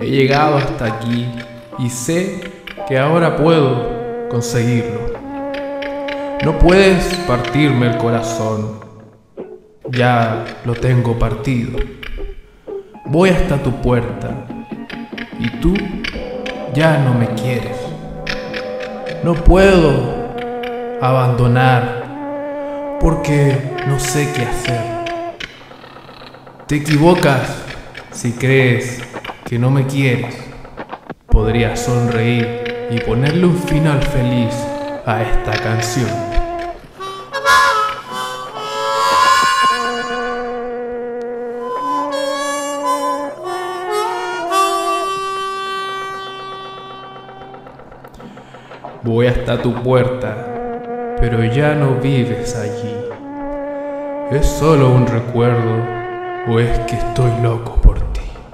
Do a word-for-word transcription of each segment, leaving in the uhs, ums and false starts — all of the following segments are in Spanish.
He llegado hasta aquí y sé que ahora puedo conseguirlo. No puedes partirme el corazón, ya lo tengo partido. Voy hasta tu puerta y tú ya no me quieres. No puedo abandonar porque no sé qué hacer. Te equivocas si crees que no me quieres. Podría sonreír y ponerle un final feliz a esta canción. Voy hasta tu puerta, pero ya no vives allí. ¿Es solo un recuerdo o es que estoy loco por ti?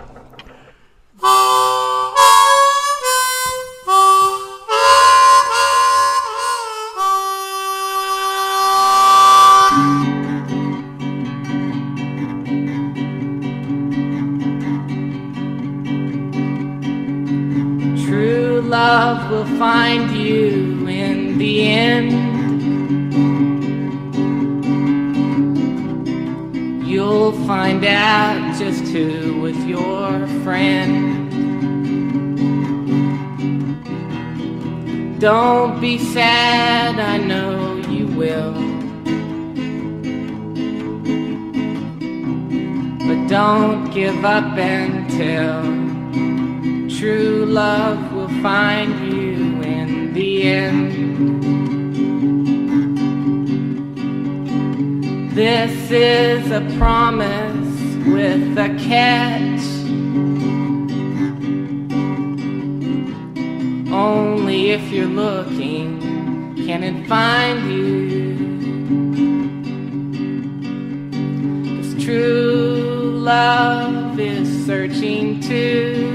True love will find you in the end. You'll find out just who was your friend. Don't be sad, I know you will. But don't give up until true love will find you in the end. This is a promise with a catch. Only if you're looking can it find you. 'Cause true love is searching too.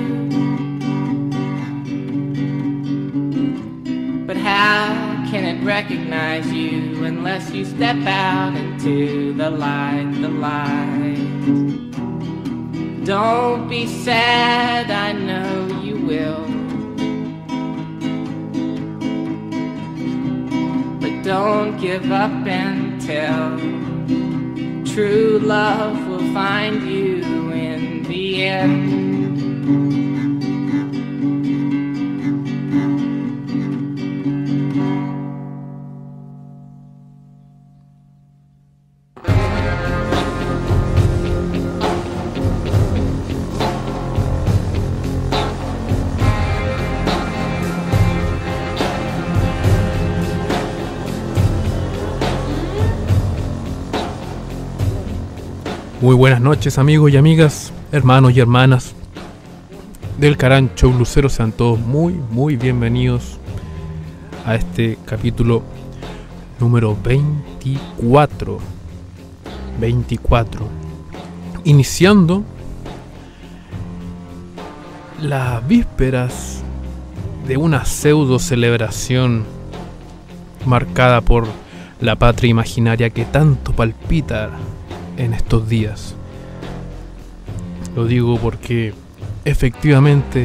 But how can it recognize you unless you step out into the light, the light? Don't be sad, I know you will. But don't give up until true love will find you in the end. Muy buenas noches, amigos y amigas, hermanos y hermanas del Carancho Lucero. Sean todos muy, muy bienvenidos a este capítulo número veinticuatro. veinticuatro. Iniciando las vísperas de una pseudo celebración marcada por la patria imaginaria que tanto palpita en estos días. Lo digo porque efectivamente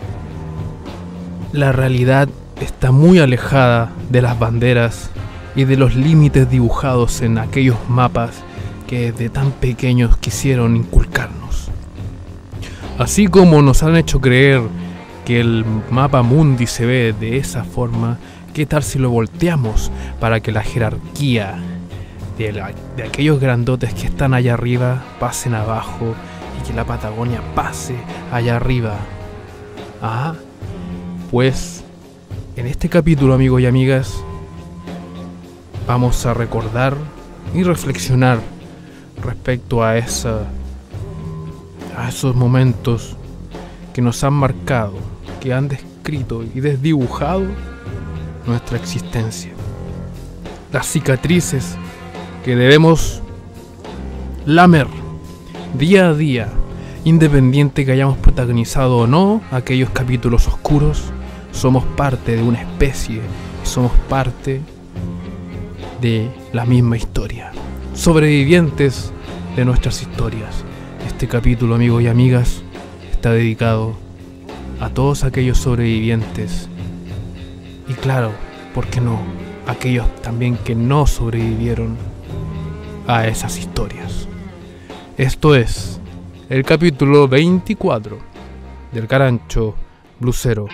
la realidad está muy alejada de las banderas y de los límites dibujados en aquellos mapas que desde tan pequeños quisieron inculcarnos. Así como nos han hecho creer que el mapa mundi se ve de esa forma, ¿qué tal si lo volteamos para que la jerarquía De, la, de aquellos grandotes que están allá arriba pasen abajo y que la Patagonia pase allá arriba? Ah, pues en este capítulo, amigos y amigas, vamos a recordar y reflexionar respecto a esa, a esos momentos que nos han marcado, que han descrito y desdibujado nuestra existencia. Las cicatrices que debemos lamer día a día, independiente que hayamos protagonizado o no aquellos capítulos oscuros. Somos parte de una especie y somos parte de la misma historia, sobrevivientes de nuestras historias. Este capítulo, amigos y amigas, está dedicado a todos aquellos sobrevivientes. Y claro, ¿por qué no? Aquellos también que no sobrevivieron a esas historias. Esto es el capítulo veinticuatro del Carancho Blusero.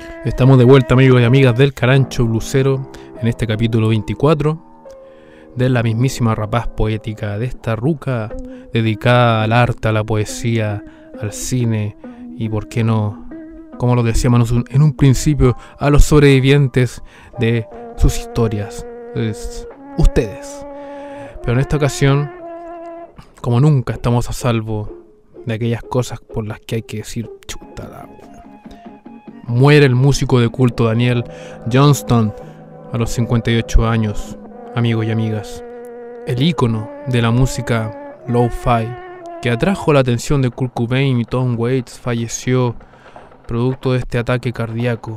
Estamos de vuelta, amigos y amigas del Carancho Blusero, en este capítulo veinticuatro de la mismísima rapaz poética de esta ruca dedicada al arte, a la poesía, al cine y, por qué no, como lo decíamos en un principio, a los sobrevivientes de sus historias, es ustedes. Pero en esta ocasión, como nunca, estamos a salvo de aquellas cosas por las que hay que decir chuta la wea. Muere el músico de culto Daniel Johnston a los cincuenta y ocho años, amigos y amigas. El ícono de la música lo-fi que atrajo la atención de Kurt Cobain y Tom Waits falleció producto de este ataque cardíaco.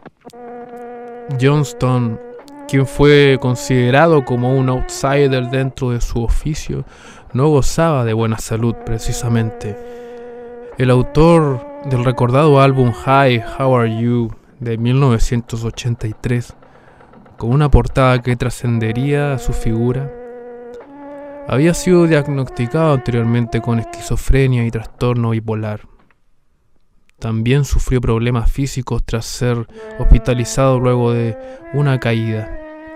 Johnston, quien fue considerado como un outsider dentro de su oficio, no gozaba de buena salud precisamente. El autor del recordado álbum Hi, How Are You de mil novecientos ochenta y tres, con una portada que trascendería a su figura, había sido diagnosticado anteriormente con esquizofrenia y trastorno bipolar. También sufrió problemas físicos tras ser hospitalizado luego de una caída.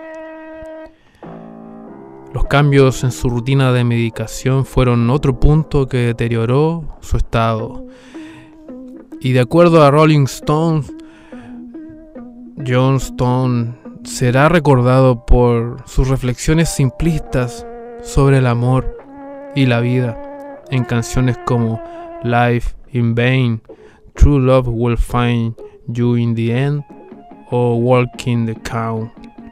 Los cambios en su rutina de medicación fueron otro punto que deterioró su estado. Y de acuerdo a Rolling Stones, Johnston será recordado por sus reflexiones simplistas sobre el amor y la vida en canciones como Life in Vain, True Love Will Find You in the End o Walking the Cow.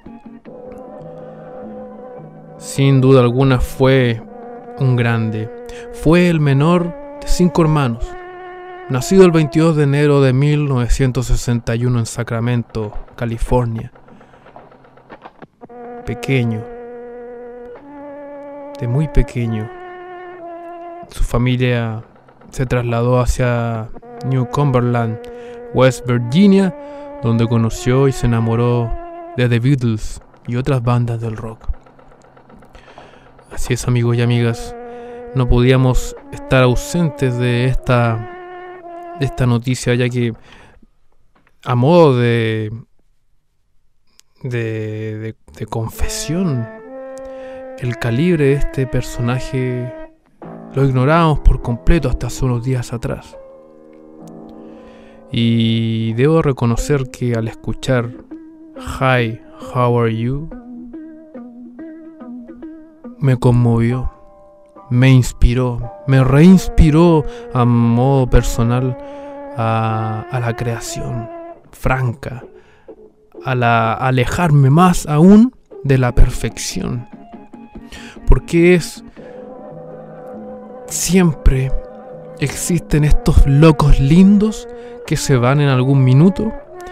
Sin duda alguna fue un grande. Fue el menor de cinco hermanos. Nacido el veintidós de enero de mil novecientos sesenta y uno en Sacramento, California. Pequeño. De muy pequeño. Su familia se trasladó hacia New Cumberland, West Virginia, donde conoció y se enamoró de The Beatles y otras bandas del rock. Así es, amigos y amigas, no podíamos estar ausentes de esta, de esta noticia, ya que a modo de, de, de, de confesión, el calibre de este personaje lo ignorábamos por completo hasta hace unos días atrás. Y debo reconocer que al escuchar Hi, How Are You, me conmovió, me inspiró, me reinspiró a modo personal a, a la creación franca, a, la, a alejarme más aún de la perfección. Porque es siempre existen estos locos lindos que se van en algún minuto.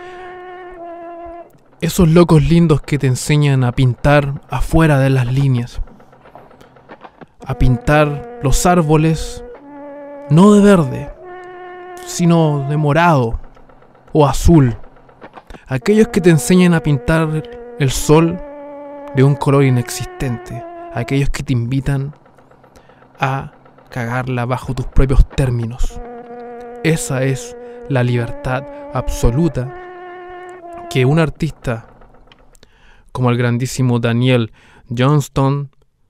Esos locos lindos que te enseñan a pintar afuera de las líneas. A pintar los árboles no de verde, sino de morado o azul. Aquellos que te enseñan a pintar el sol de un color inexistente. Aquellos que te invitan a cagarla bajo tus propios términos. Esa es la libertad absoluta que un artista como el grandísimo Daniel Johnston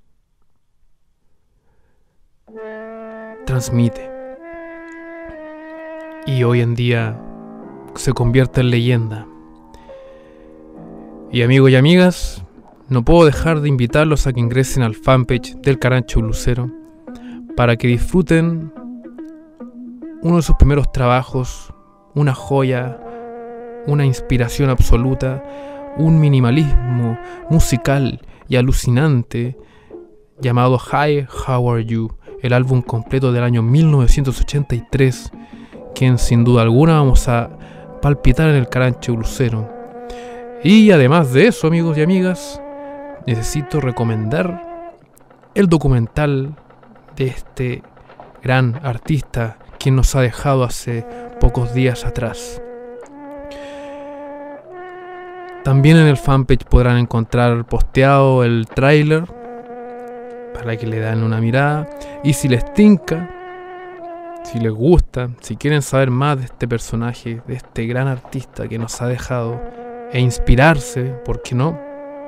transmite. Y hoy en día se convierte en leyenda. Y amigos y amigas, no puedo dejar de invitarlos a que ingresen al fanpage del Carancho Blusero para que disfruten uno de sus primeros trabajos, una joya, una inspiración absoluta, un minimalismo musical y alucinante llamado Hi, How Are You, el álbum completo del año mil novecientos ochenta y tres, quien sin duda alguna vamos a palpitar en el Carancho Blusero. Y además de eso, amigos y amigas, necesito recomendar el documental de este gran artista quien nos ha dejado hace pocos días atrás. También en el fanpage podrán encontrar posteado el tráiler para que le den una mirada, y si les tinca, si les gusta, si quieren saber más de este personaje, de este gran artista que nos ha dejado, e inspirarse, ¿por qué no?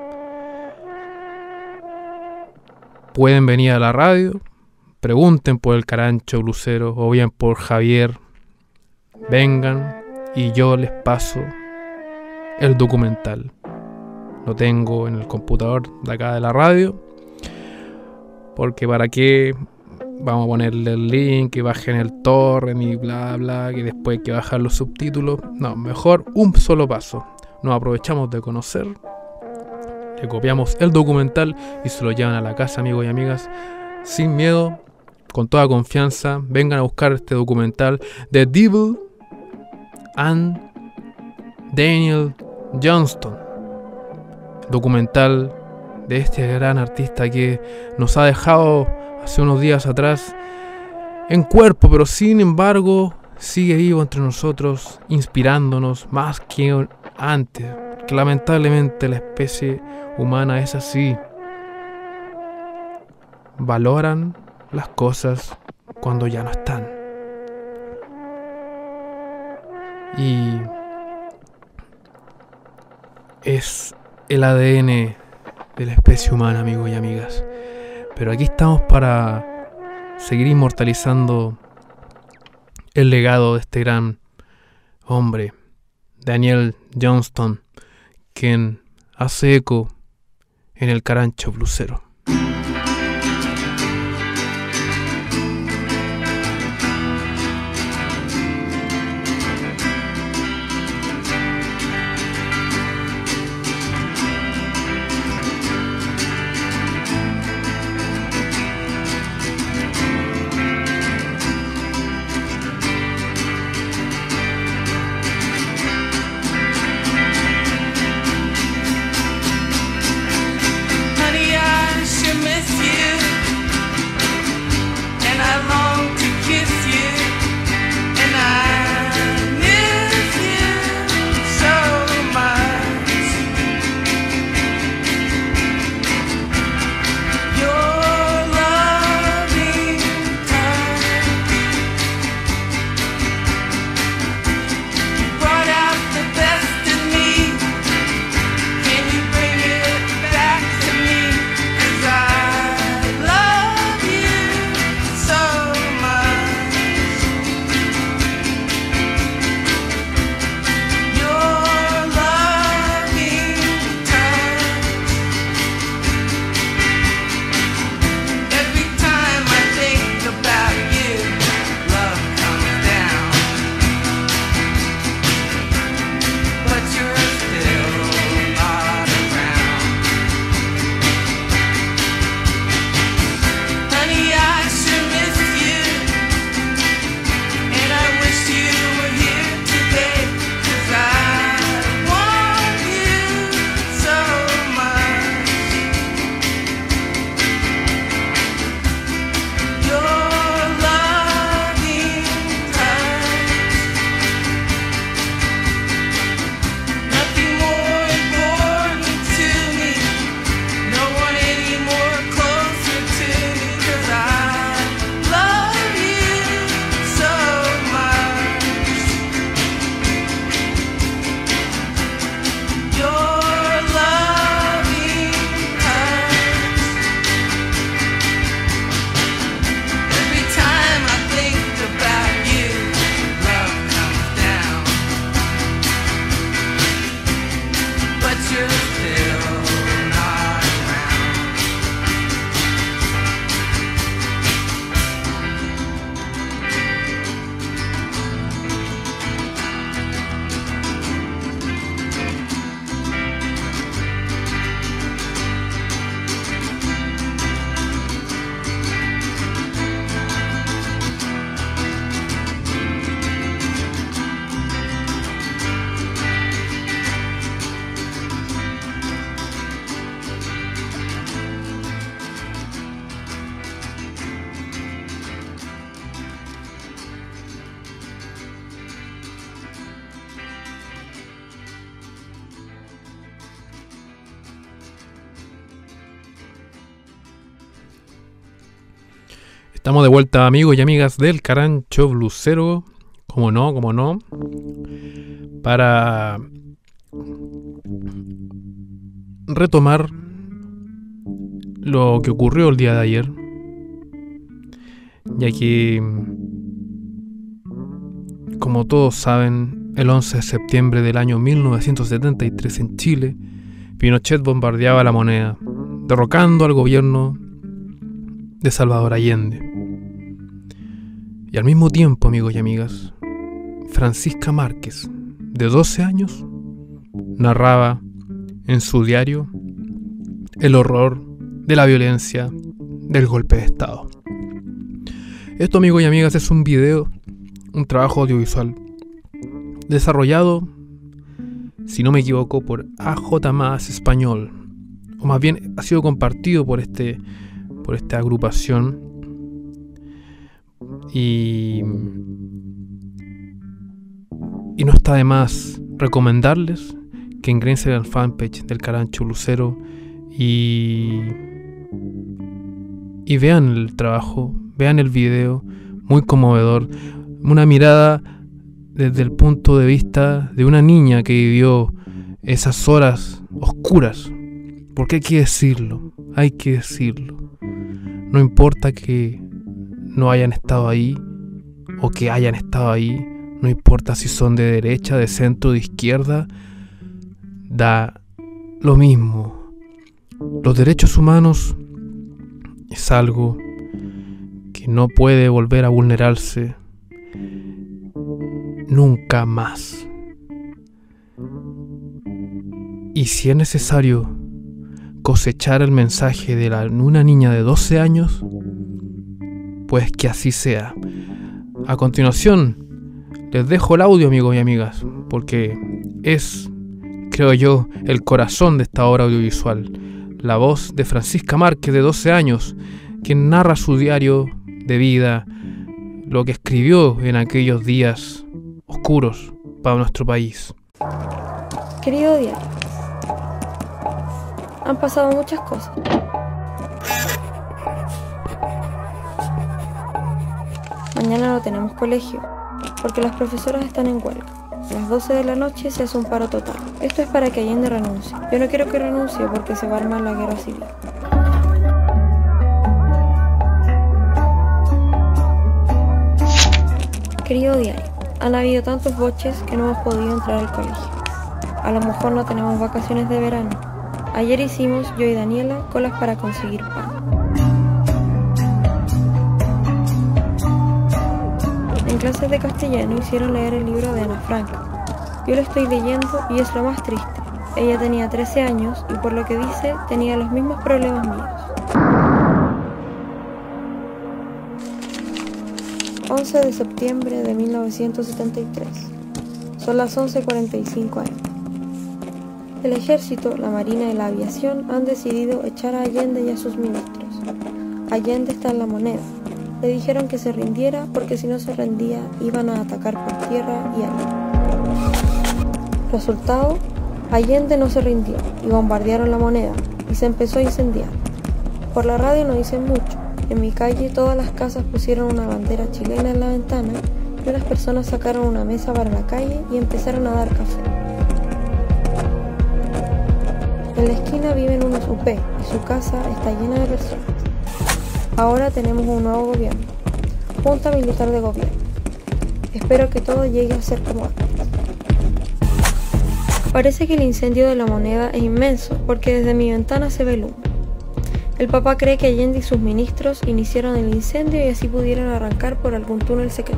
Pueden venir a la radio, pregunten por el Carancho Blusero o bien por Javier, vengan y yo les paso el documental. Lo tengo en el computador de acá de la radio, porque para qué vamos a ponerle el link, que bajen el torrent y bla bla, que después hay que bajar los subtítulos. No, mejor un solo paso. Nos aprovechamos de conocer, le copiamos el documental y se lo llevan a la casa, amigos y amigas, sin miedo, con toda confianza. Vengan a buscar este documental de Devil and Daniel Johnston, documental de este gran artista que nos ha dejado hace unos días atrás en cuerpo, pero sin embargo sigue vivo entre nosotros, inspirándonos más que antes, que lamentablemente la especie humana es así. Valoran las cosas cuando ya no están. Y es el A D N de la especie humana, amigos y amigas. Pero aquí estamos para seguir inmortalizando el legado de este gran hombre, Daniel Johnston, quien hace eco en el Carancho Blusero. Honey, I Estamos de vuelta, amigos y amigas del Carancho Blusero, como no, como no, para retomar lo que ocurrió el día de ayer, ya que, como todos saben, el once de septiembre del año mil novecientos setenta y tres en Chile, Pinochet bombardeaba La Moneda, derrocando al gobierno de Salvador Allende. Y al mismo tiempo, amigos y amigas, Francisca Márquez, de doce años, narraba en su diario el horror de la violencia del golpe de Estado. Esto, amigos y amigas, es un video, un trabajo audiovisual desarrollado, si no me equivoco, por A J Más Español, o más bien ha sido compartido por este por esta agrupación. Y, y no está de más recomendarles que ingresen al fanpage del Carancho Blusero y, y vean el trabajo, vean el video, muy conmovedor, una mirada desde el punto de vista de una niña que vivió esas horas oscuras, porque hay que decirlo, hay que decirlo, no importa que no hayan estado ahí o que hayan estado ahí, no importa si son de derecha, de centro, de izquierda, da lo mismo. Los derechos humanos es algo que no puede volver a vulnerarse nunca más. Y si es necesario cosechar el mensaje de la, una niña de doce años, pues que así sea. A continuación, les dejo el audio, amigos y amigas, porque es, creo yo, el corazón de esta obra audiovisual. La voz de Francisca Márquez, de doce años, quien narra su diario de vida, lo que escribió en aquellos días oscuros para nuestro país. Querido diario, han pasado muchas cosas. Mañana no tenemos colegio, porque las profesoras están en huelga. A las doce de la noche se hace un paro total. Esto es para que Allende renuncie. Yo no quiero que renuncie porque se va a armar la guerra civil. Querido diario, han habido tantos boches que no hemos podido entrar al colegio. A lo mejor no tenemos vacaciones de verano. Ayer hicimos, yo y Daniela, colas para conseguir pan. En clases de castellano hicieron leer el libro de Ana Frank. Yo lo estoy leyendo y es lo más triste. Ella tenía trece años y por lo que dice tenía los mismos problemas míos. once de septiembre de mil novecientos setenta y tres. Son las once cuarenta y cinco a eme. El ejército, la marina y la aviación han decidido echar a Allende y a sus ministros. Allende está en La Moneda. Le dijeron que se rindiera porque si no se rendía iban a atacar por tierra y aire. Resultado, Allende no se rindió y bombardearon La Moneda y se empezó a incendiar. Por la radio no dicen mucho. En mi calle todas las casas pusieron una bandera chilena en la ventana y unas personas sacaron una mesa para la calle y empezaron a dar café. En la esquina viven unos U P y su casa está llena de personas. Ahora tenemos un nuevo gobierno, Junta Militar de Gobierno. Espero que todo llegue a ser como antes. Parece que el incendio de La Moneda es inmenso porque desde mi ventana se ve el humo. El papá cree que Allende y sus ministros iniciaron el incendio y así pudieron arrancar por algún túnel secreto.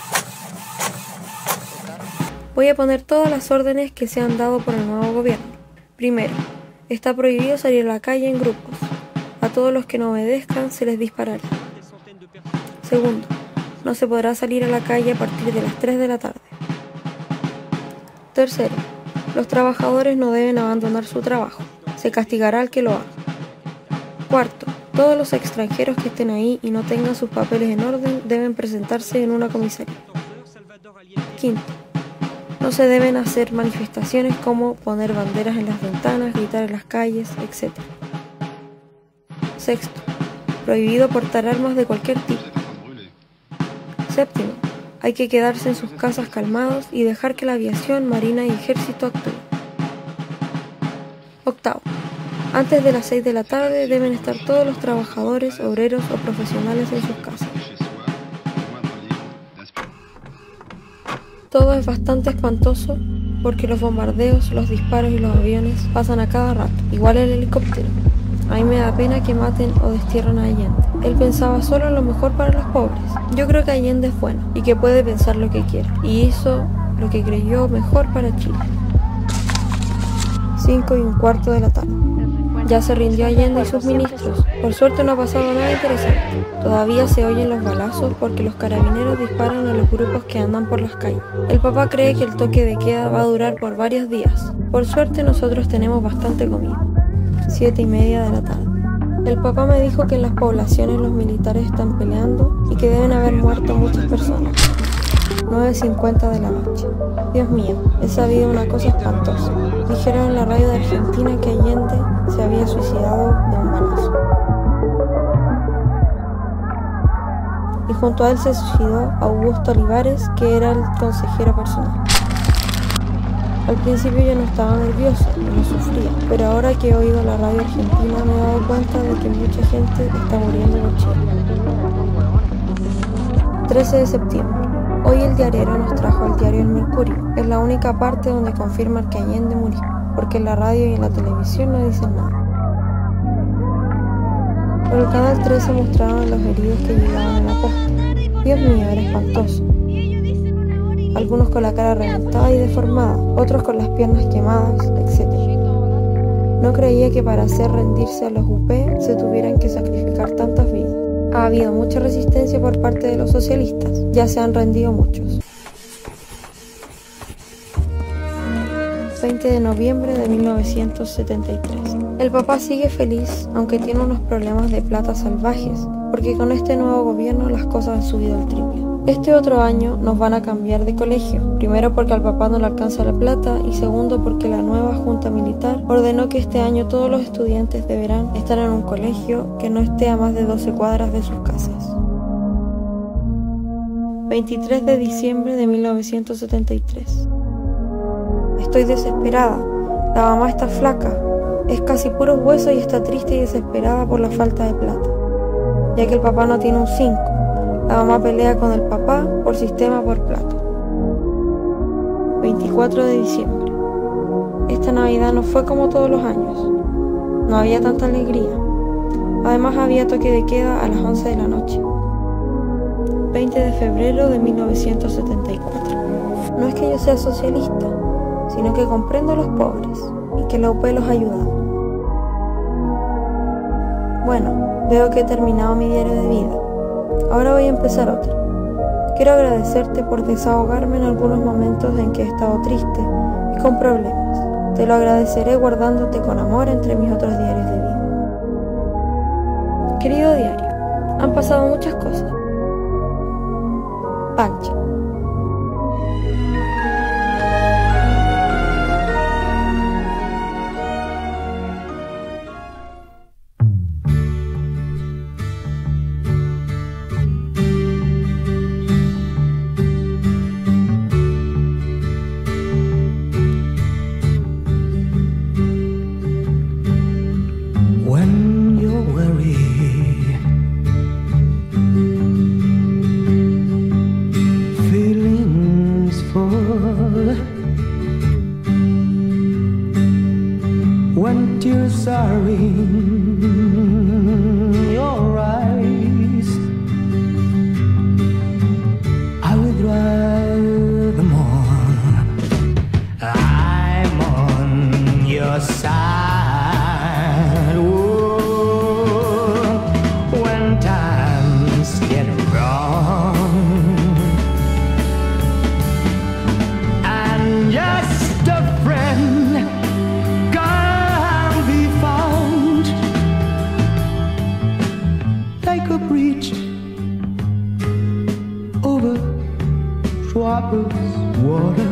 Voy a poner todas las órdenes que se han dado por el nuevo gobierno. Primero, está prohibido salir a la calle en grupos. A todos los que no obedezcan se les disparará. Segundo, no se podrá salir a la calle a partir de las tres de la tarde. Tercero, los trabajadores no deben abandonar su trabajo. Se castigará al que lo haga. Cuarto, todos los extranjeros que estén ahí y no tengan sus papeles en orden deben presentarse en una comisaría. Quinto, no se deben hacer manifestaciones como poner banderas en las ventanas, gritar en las calles, etcétera. Sexto, Prohibido portar armas de cualquier tipo. Séptimo, hay que quedarse en sus casas calmados y dejar que la aviación, marina y ejército actúen. Octavo, antes de las seis de la tarde deben estar todos los trabajadores, obreros o profesionales en sus casas. Todo es bastante espantoso porque los bombardeos, los disparos y los aviones pasan a cada rato, igual el helicóptero. A mí me da pena que maten o destierren a Allende. Él pensaba solo en lo mejor para los pobres. Yo creo que Allende es bueno y que puede pensar lo que quiera, y hizo lo que creyó mejor para Chile. Cinco y un cuarto de la tarde. Ya se rindió Allende y sus ministros. Por suerte no ha pasado nada interesante. Todavía se oyen los balazos porque los carabineros disparan a los grupos que andan por las calles. El papá cree que el toque de queda va a durar por varios días. Por suerte nosotros tenemos bastante comida. Siete y media de la tarde. El papá me dijo que en las poblaciones los militares están peleando y que deben haber muerto muchas personas. nueve cincuenta de la noche. Dios mío, he sabido una cosa espantosa. Dijeron en la radio de Argentina que Allende se había suicidado de un balazo. Y junto a él se suicidó Augusto Olivares, que era el consejero personal. Al principio yo no estaba nerviosa, no sufría, pero ahora que he oído la radio argentina me he dado cuenta de que mucha gente está muriendo en Chile. trece de septiembre. Hoy el diariero nos trajo el diario El Mercurio. Es la única parte donde confirman que Allende murió, porque en la radio y en la televisión no dicen nada. Por el canal trece mostraban los heridos que llegaban en la posta. Dios mío, era espantoso. Algunos con la cara reventada y deformada, otros con las piernas quemadas, etcétera. No creía que para hacer rendirse a los U P se tuvieran que sacrificar tantas vidas. Ha habido mucha resistencia por parte de los socialistas, ya se han rendido muchos. veinte de noviembre de mil novecientos setenta y tres. El papá sigue feliz, aunque tiene unos problemas de plata salvajes, porque con este nuevo gobierno las cosas han subido al triple. Este otro año nos van a cambiar de colegio, primero porque al papá no le alcanza la plata y segundo porque la nueva junta militar ordenó que este año todos los estudiantes deberán estar en un colegio que no esté a más de doce cuadras de sus casas. veintitrés de diciembre de mil novecientos setenta y tres. Estoy desesperada, la mamá está flaca, es casi puro hueso y está triste y desesperada por la falta de plata, ya que el papá no tiene un cinco. La mamá pelea con el papá por sistema por plata. veinticuatro de diciembre. Esta Navidad no fue como todos los años. No había tanta alegría. Además había toque de queda a las once de la noche. veinte de febrero de mil novecientos setenta y cuatro. No es que yo sea socialista, sino que comprendo a los pobres y que la U P los ha ayudado. Bueno, veo que he terminado mi diario de vida. Ahora voy a empezar otro. Quiero agradecerte por desahogarme en algunos momentos en que he estado triste y con problemas. Te lo agradeceré guardándote con amor entre mis otros diarios de vida. Querido diario, han pasado muchas cosas. Pancha. When tears are in your eyes, I will dry them all. I'm on your side. Ooh, when times get wrong, and just a friend like a bridge over troubled water.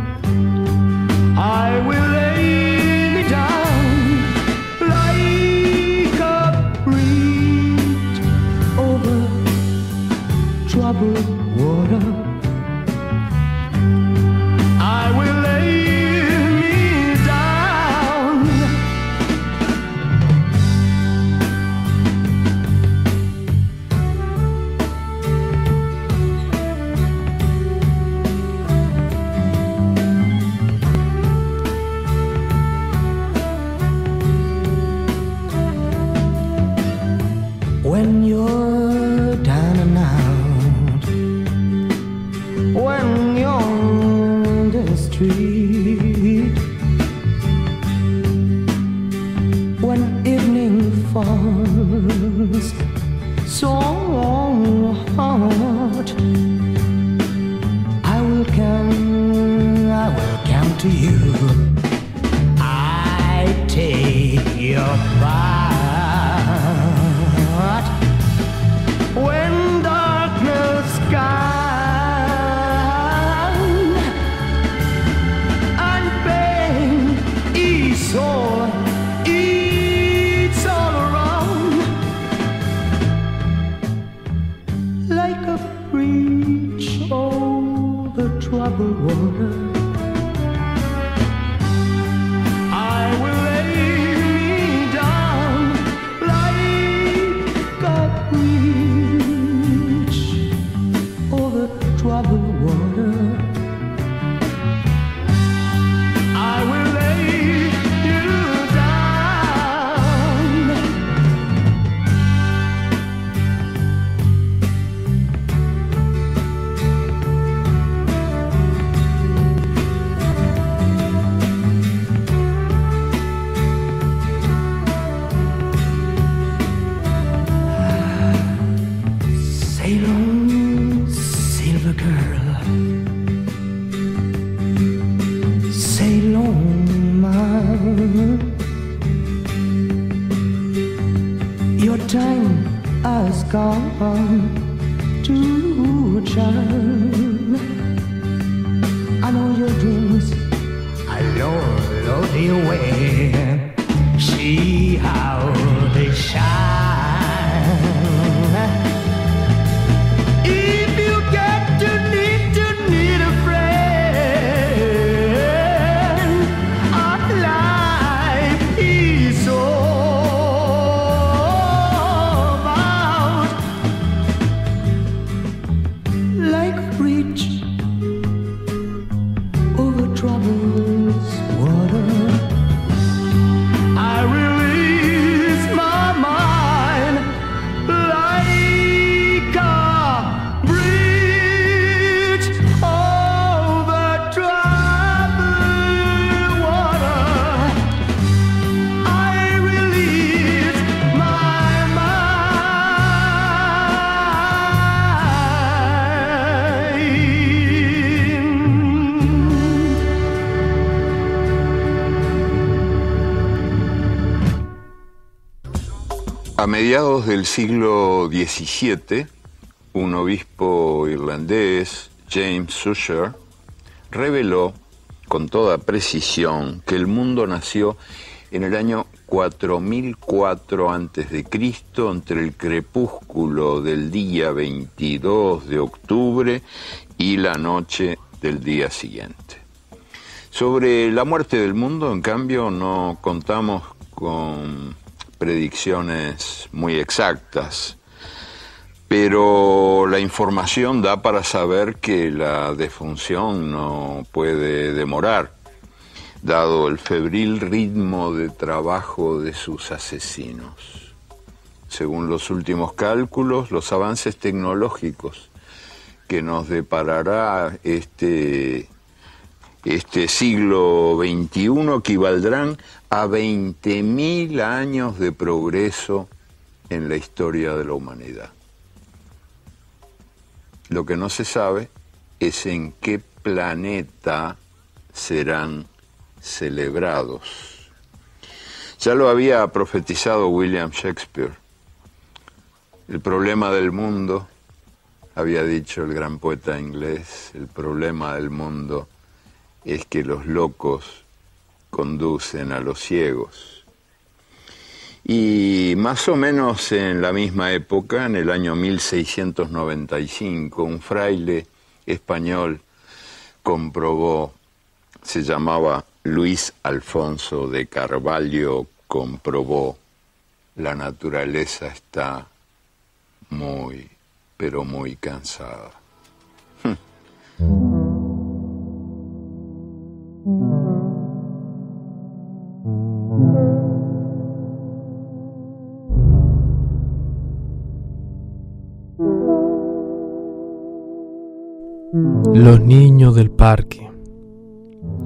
I will lay me down like a bridge street. When evening falls so hard, I will come, I will come to you. I take your part. When darkness comes and pain is all, it's all around, like a bridge over troubled water. I will lay me down like a bridge over troubled water. I will lay you down. Sail on, silver girl. Sail on, mine. Your time has come to shine. I know your dreams are lonely away. See how they shine. If you get to need to need a friend, our life is all about like a bridge over troubled water. I release my mind like a bridge over troubled water. I release my A mediados del siglo diecisiete, un obispo irlandés, James Ussher, reveló con toda precisión que el mundo nació en el año cuatro mil cuatro antes de Cristo, entre el crepúsculo del día veintidós de octubre y la noche del día siguiente. Sobre la muerte del mundo, en cambio, no contamos con predicciones muy exactas, pero la información da para saber que la defunción no puede demorar, dado el febril ritmo de trabajo de sus asesinos. Según los últimos cálculos, los avances tecnológicos que nos deparará este, este siglo veintiuno equivaldrán a veinte mil años de progreso en la historia de la humanidad. Lo que no se sabe es en qué planeta serán celebrados. Ya lo había profetizado William Shakespeare. El problema del mundo, había dicho el gran poeta inglés, el problema del mundo es que los locos conducen a los ciegos. Y más o menos en la misma época, en el año mil seiscientos noventa y cinco, un fraile español comprobó, se llamaba Luis Alfonso de Carvalho, comprobó: la naturaleza está muy, pero muy cansada. Los niños del parque.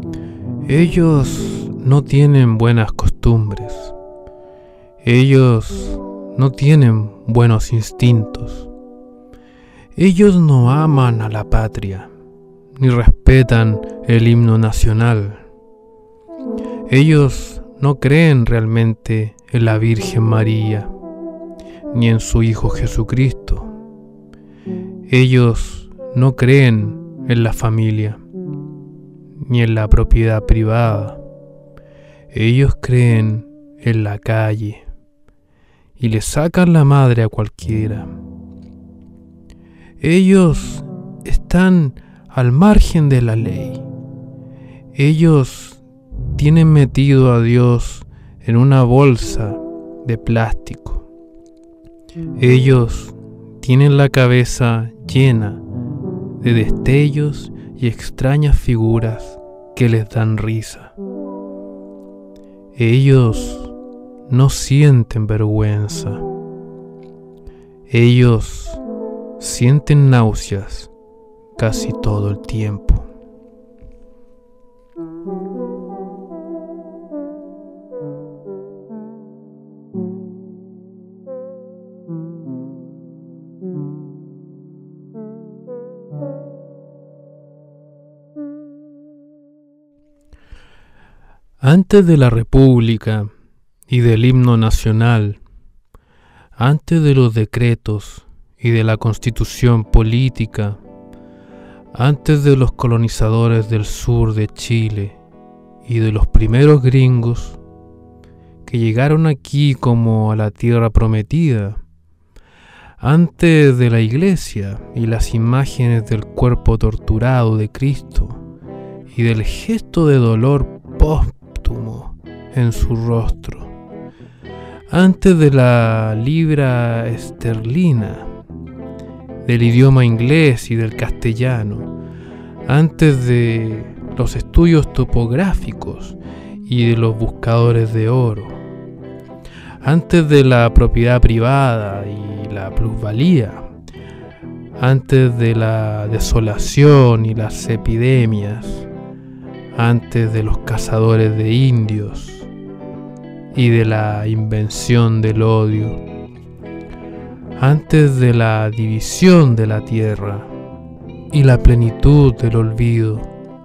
Ellos no tienen buenas costumbres. Ellos no tienen buenos instintos. Ellos no aman a la patria, ni respetan el himno nacional. Ellos no creen realmente en la Virgen María, ni en su Hijo Jesucristo. Ellos no creen en la familia, ni en la propiedad privada. Ellos creen en la calle y le sacan la madre a cualquiera. Ellos están al margen de la ley. Ellos tienen metido a Dios en una bolsa de plástico. Ellos tienen la cabeza llena de destellos y extrañas figuras que les dan risa. Ellos no sienten vergüenza. Ellos sienten náuseas casi todo el tiempo. Antes de la República y del himno nacional, antes de los decretos y de la constitución política, antes de los colonizadores del sur de Chile y de los primeros gringos que llegaron aquí como a la tierra prometida, antes de la iglesia y las imágenes del cuerpo torturado de Cristo y del gesto de dolor póstumo en su rostro, antes de la libra esterlina, del idioma inglés y del castellano, antes de los estudios topográficos y de los buscadores de oro, antes de la propiedad privada y la plusvalía, antes de la desolación y las epidemias, antes de los cazadores de indios y de la invención del odio, antes de la división de la tierra y la plenitud del olvido.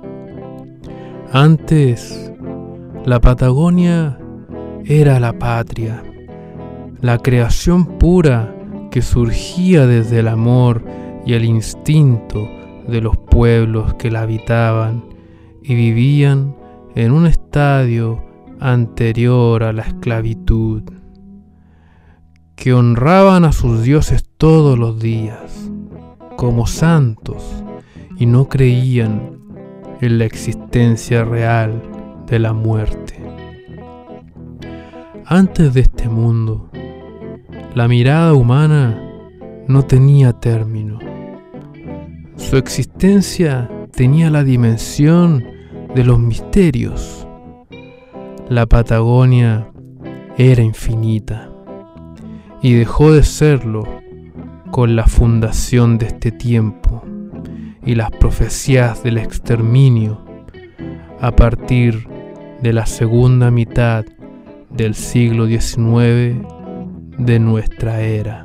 Antes, la Patagonia era la patria, la creación pura que surgía desde el amor y el instinto de los pueblos que la habitaban y vivían en un estadio anterior a la esclavitud, que honraban a sus dioses todos los días como santos y no creían en la existencia real de la muerte. Antes de este mundo, la mirada humana no tenía término. Su existencia tenía la dimensión de los misterios. La Patagonia era infinita y dejó de serlo con la fundación de este tiempo y las profecías del exterminio a partir de la segunda mitad del siglo diecinueve de nuestra era.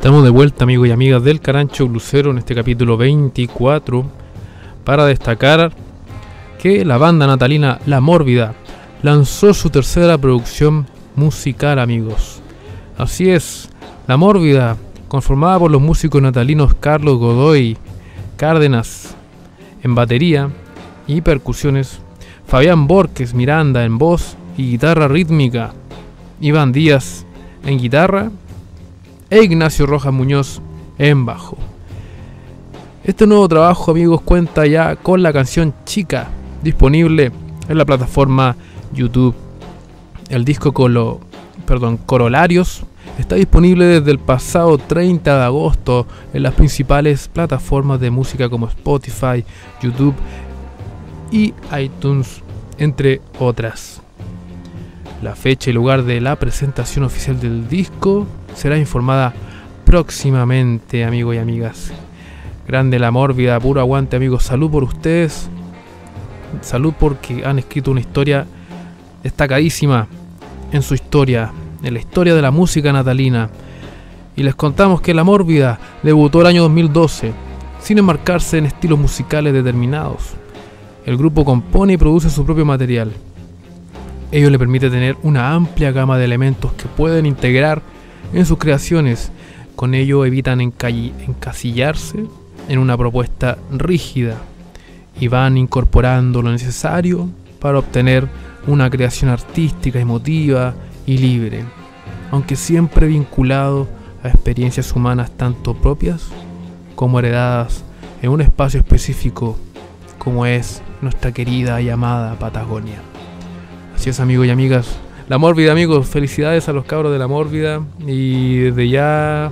Estamos de vuelta, amigos y amigas del Carancho Blusero, en este capítulo veinticuatro, para destacar que la banda natalina La Mórbida lanzó su tercera producción musical, amigos. Así es, La Mórbida, conformada por los músicos natalinos Carlos Godoy Cárdenas en batería y percusiones, Fabián Borges Miranda en voz y guitarra rítmica, Iván Díaz en guitarra e Ignacio Rojas Muñoz en bajo. Este nuevo trabajo, amigos, cuenta ya con la canción Chica, disponible en la plataforma YouTube. El disco Colo, perdón, Corolarios está disponible desde el pasado treinta de agosto en las principales plataformas de música como Spotify, YouTube y iTunes, entre otras. La fecha y lugar de la presentación oficial del disco será informada próximamente, amigos y amigas. Grande La Mórbida, puro aguante, amigos. Salud por ustedes. Salud porque han escrito una historia destacadísima en su historia, en la historia de la música natalina. Y les contamos que La Mórbida debutó el año dos mil doce, sin enmarcarse en estilos musicales determinados. El grupo compone y produce su propio material. Ello le permite tener una amplia gama de elementos que pueden integrar en sus creaciones. Con ello evitan encasillarse en una propuesta rígida y van incorporando lo necesario para obtener una creación artística, emotiva y libre, aunque siempre vinculado a experiencias humanas tanto propias como heredadas en un espacio específico como es nuestra querida y amada Patagonia. Así es, amigos y amigas, La Mórbida, amigos, felicidades a los cabros de La Mórbida y desde ya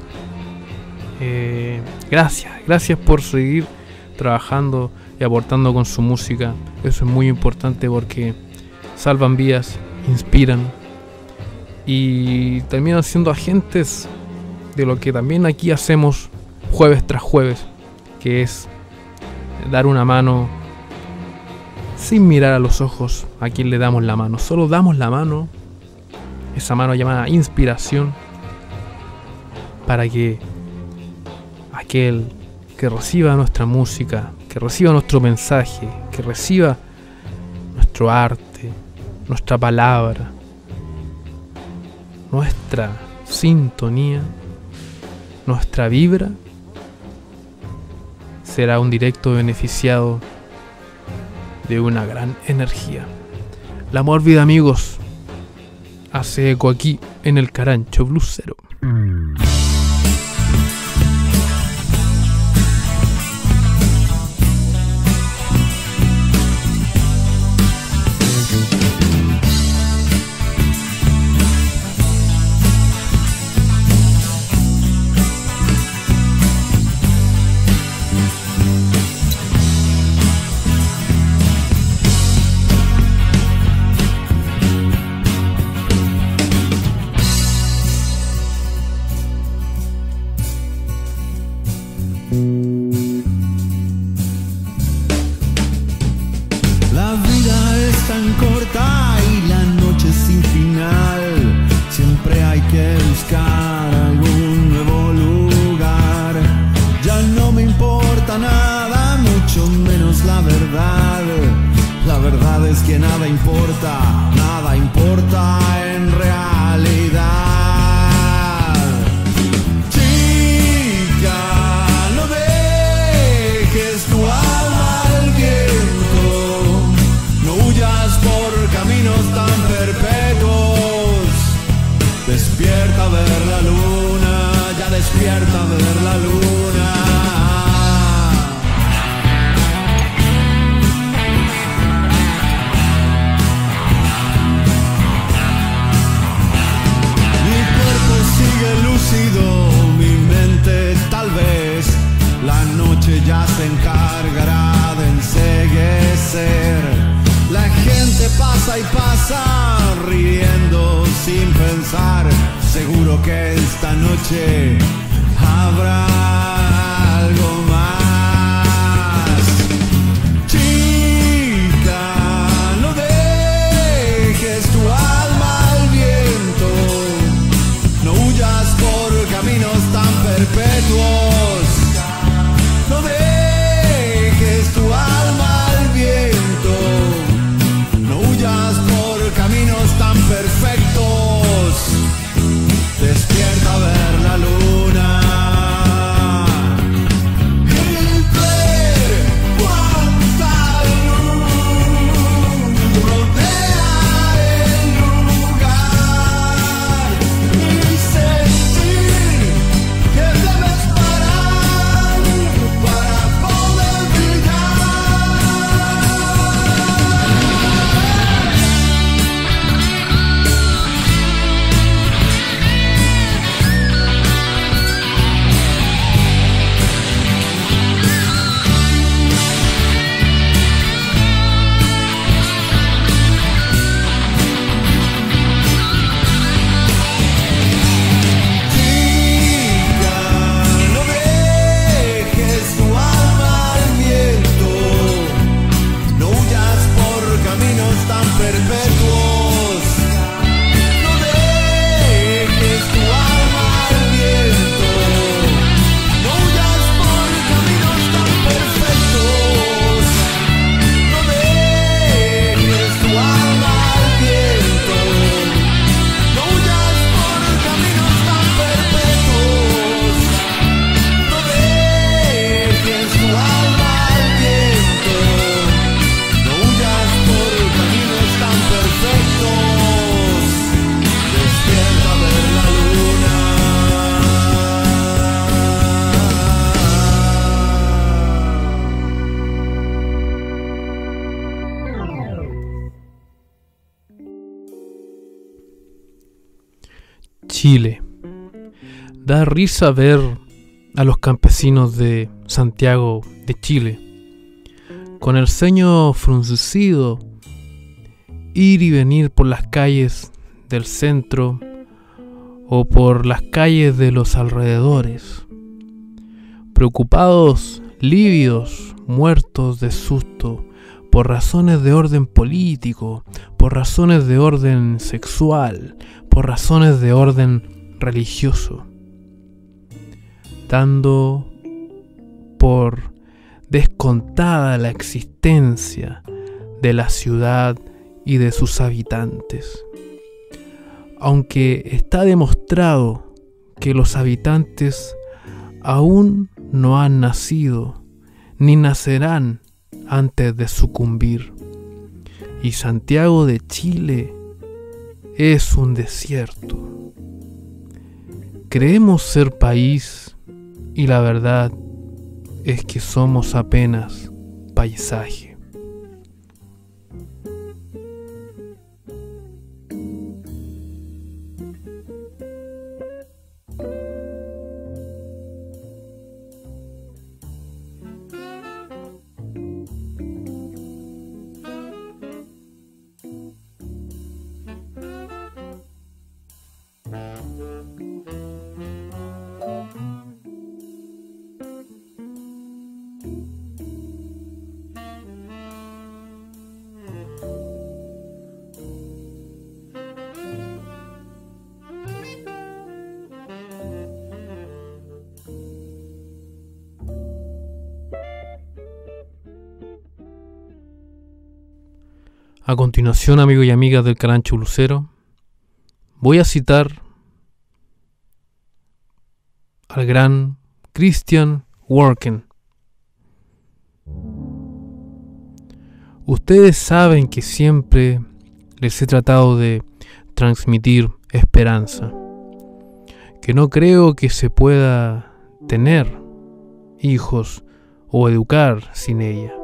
eh, gracias, gracias por seguir trabajando y aportando con su música. Eso es muy importante porque salvan vidas, inspiran y terminan siendo agentes de lo que también aquí hacemos jueves tras jueves, que es dar una mano sin mirar a los ojos a quien le damos la mano. Solo damos la mano, esa mano llamada inspiración, para que aquel que reciba nuestra música, que reciba nuestro mensaje, que reciba nuestro arte, nuestra palabra, nuestra sintonía, nuestra vibra, será un directo beneficiado de una gran energía. La Mórbida, amigos, hace eco aquí en el Carancho Blusero. Caminos tan Chile. Da risa ver a los campesinos de Santiago de Chile, con el ceño fruncido, ir y venir por las calles del centro o por las calles de los alrededores, preocupados, lívidos, muertos de susto, por razones de orden político, por razones de orden sexual, por razones de orden religioso, dando por descontada la existencia de la ciudad y de sus habitantes. Aunque está demostrado que los habitantes aún no han nacido ni nacerán antes de sucumbir, y Santiago de Chile es un desierto. Creemos ser país y la verdad es que somos apenas paisaje. A continuación, amigos y amigas del Carancho Lucero, voy a citar al gran Christian Walken. Ustedes saben que siempre les he tratado de transmitir esperanza, que no creo que se pueda tener hijos o educar sin ella.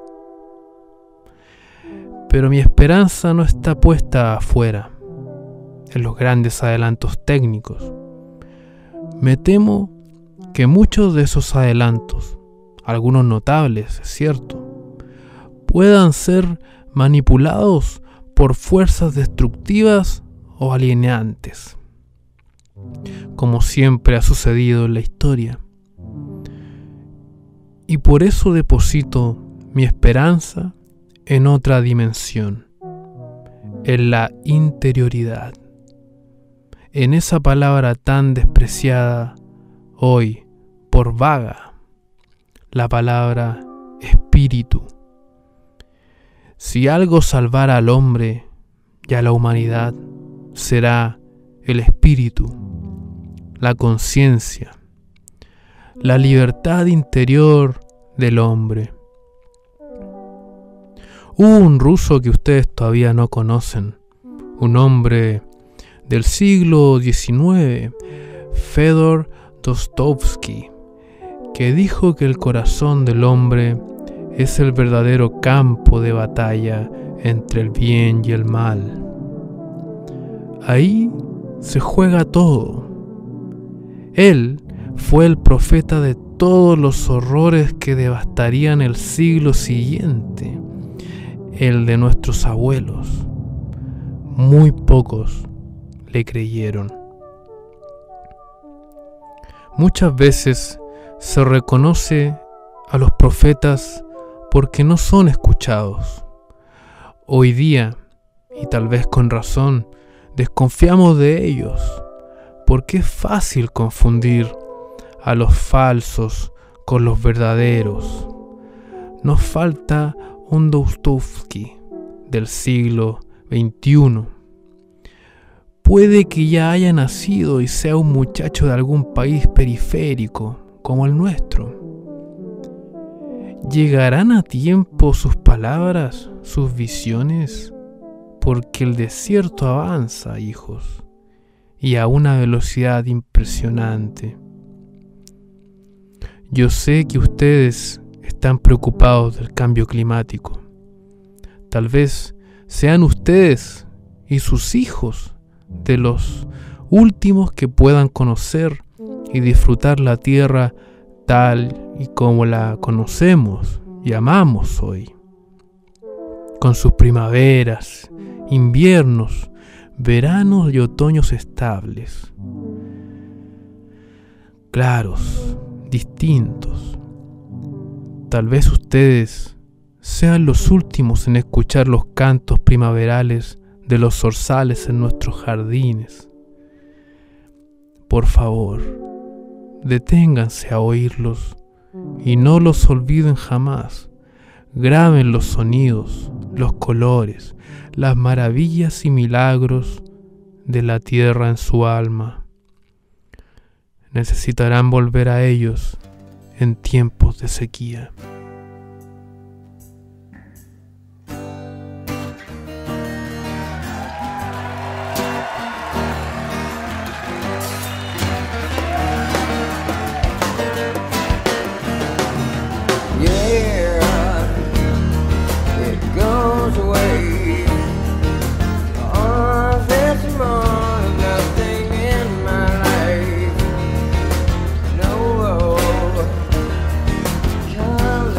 Pero mi esperanza no está puesta afuera, en los grandes adelantos técnicos. Me temo que muchos de esos adelantos, algunos notables, es cierto, puedan ser manipulados por fuerzas destructivas o alienantes, como siempre ha sucedido en la historia. Y por eso deposito mi esperanza en otra dimensión, en la interioridad, en esa palabra tan despreciada hoy por vaga, la palabra espíritu. Si algo salvará al hombre y a la humanidad, será el espíritu, la conciencia, la libertad interior del hombre. Hubo un ruso que ustedes todavía no conocen, un hombre del siglo diecinueve, Fedor Dostoevsky, que dijo que el corazón del hombre es el verdadero campo de batalla entre el bien y el mal. Ahí se juega todo. Él fue el profeta de todos los horrores que devastarían el siglo siguiente, el de nuestros abuelos. Muy pocos le creyeron. Muchas veces se reconoce a los profetas porque no son escuchados. Hoy día, y tal vez con razón, desconfiamos de ellos, porque es fácil confundir a los falsos con los verdaderos. Nos falta un Dostoevsky del siglo veintiuno. Puede que ya haya nacido y sea un muchacho de algún país periférico como el nuestro. ¿Llegarán a tiempo sus palabras, sus visiones? Porque el desierto avanza, hijos, y a una velocidad impresionante. Yo sé que ustedes están preocupados del cambio climático. Tal vez sean ustedes y sus hijos de los últimos que puedan conocer y disfrutar la tierra tal y como la conocemos y amamos hoy, con sus primaveras, inviernos, veranos y otoños estables, claros, distintos. Tal vez ustedes sean los últimos en escuchar los cantos primaverales de los zorzales en nuestros jardines. Por favor, deténganse a oírlos y no los olviden jamás. Graben los sonidos, los colores, las maravillas y milagros de la tierra en su alma. Necesitarán volver a ellos en tiempos de sequía. Come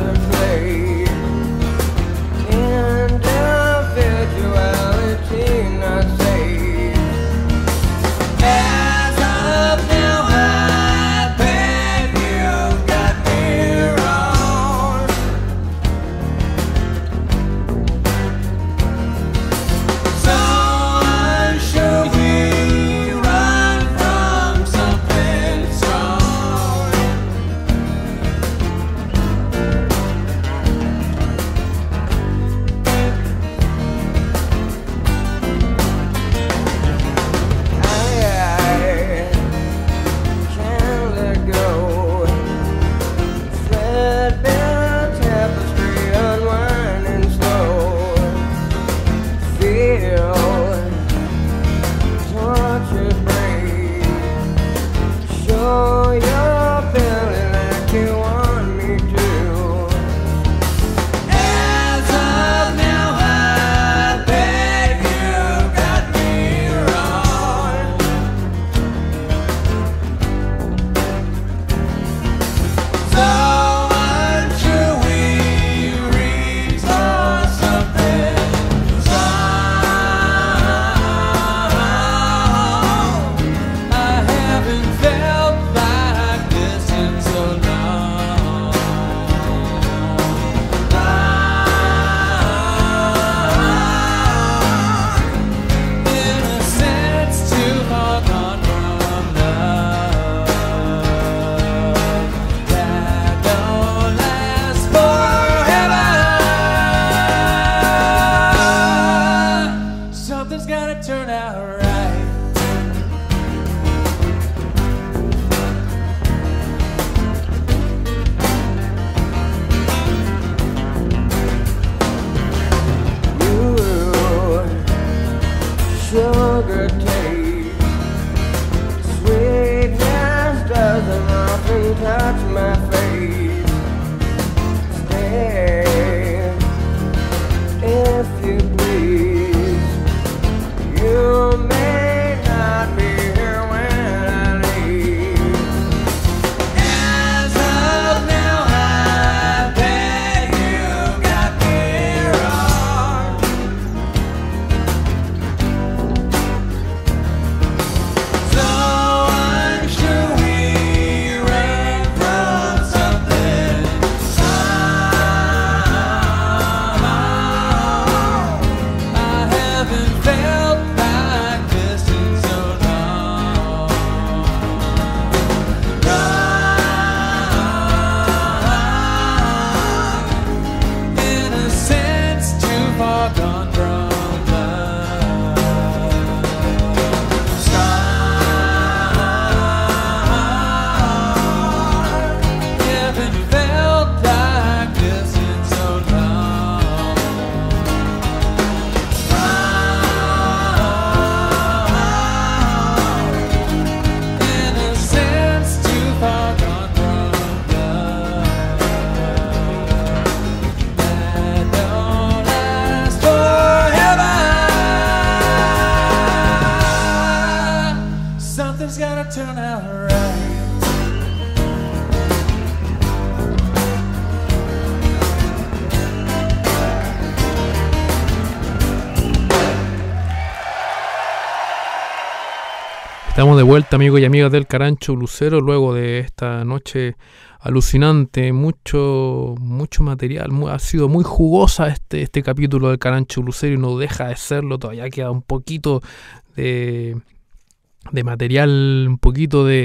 Estamos de vuelta, amigos y amigas del Carancho Lucero, luego de esta noche alucinante, mucho mucho material, muy, ha sido muy jugosa este, este capítulo del Carancho Lucero y no deja de serlo, todavía queda un poquito de, de material, un poquito de,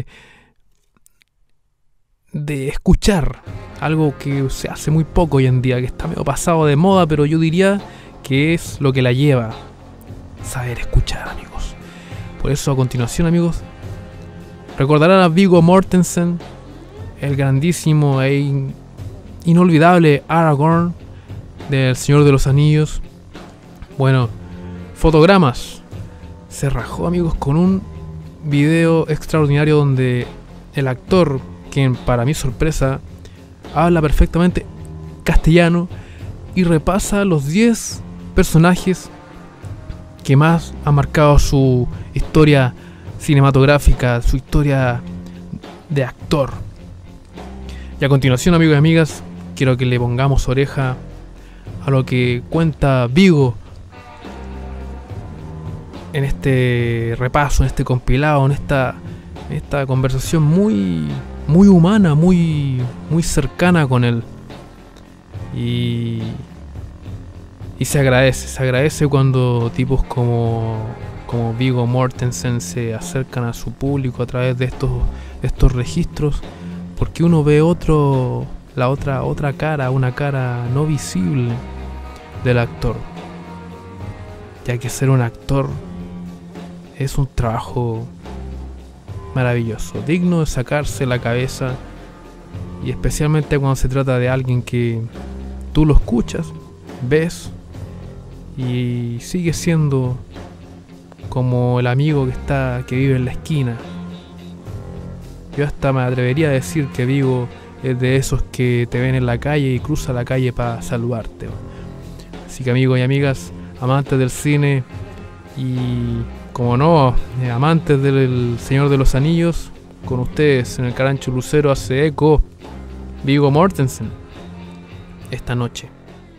de escuchar, algo que se hace muy poco hoy en día, que está medio pasado de moda, pero yo diría que es lo que la lleva, saber escuchar, amigos. Por eso a continuación, amigos, recordarán a Viggo Mortensen, el grandísimo e in- inolvidable Aragorn del Señor de los Anillos. Bueno, Fotogramas se rajó, amigos, con un video extraordinario donde el actor, quien para mi sorpresa habla perfectamente castellano y repasa los diez personajes que más han marcado su historia cinematográfica, su historia de actor. Y a continuación, amigos y amigas, quiero que le pongamos oreja a lo que cuenta Viggo en este repaso, en este compilado, en esta, en esta conversación muy, muy humana, muy, muy cercana con él. Y, y se agradece, se agradece cuando tipos como, como Viggo Mortensen se acercan a su público a través de estos, de estos registros, porque uno ve otro, la otra, otra cara, una cara no visible del actor, ya que ser un actor es un trabajo maravilloso, digno de sacarse la cabeza, y especialmente cuando se trata de alguien que tú lo escuchas, ves y sigue siendo como el amigo que está, que vive en la esquina. Yo hasta me atrevería a decir que Viggo es de esos que te ven en la calle y cruza la calle para saludarte. Así que, amigos y amigas, amantes del cine y, como no, eh, amantes del Señor de los Anillos, con ustedes en el Carancho Lucero hace eco Viggo Mortensen esta noche.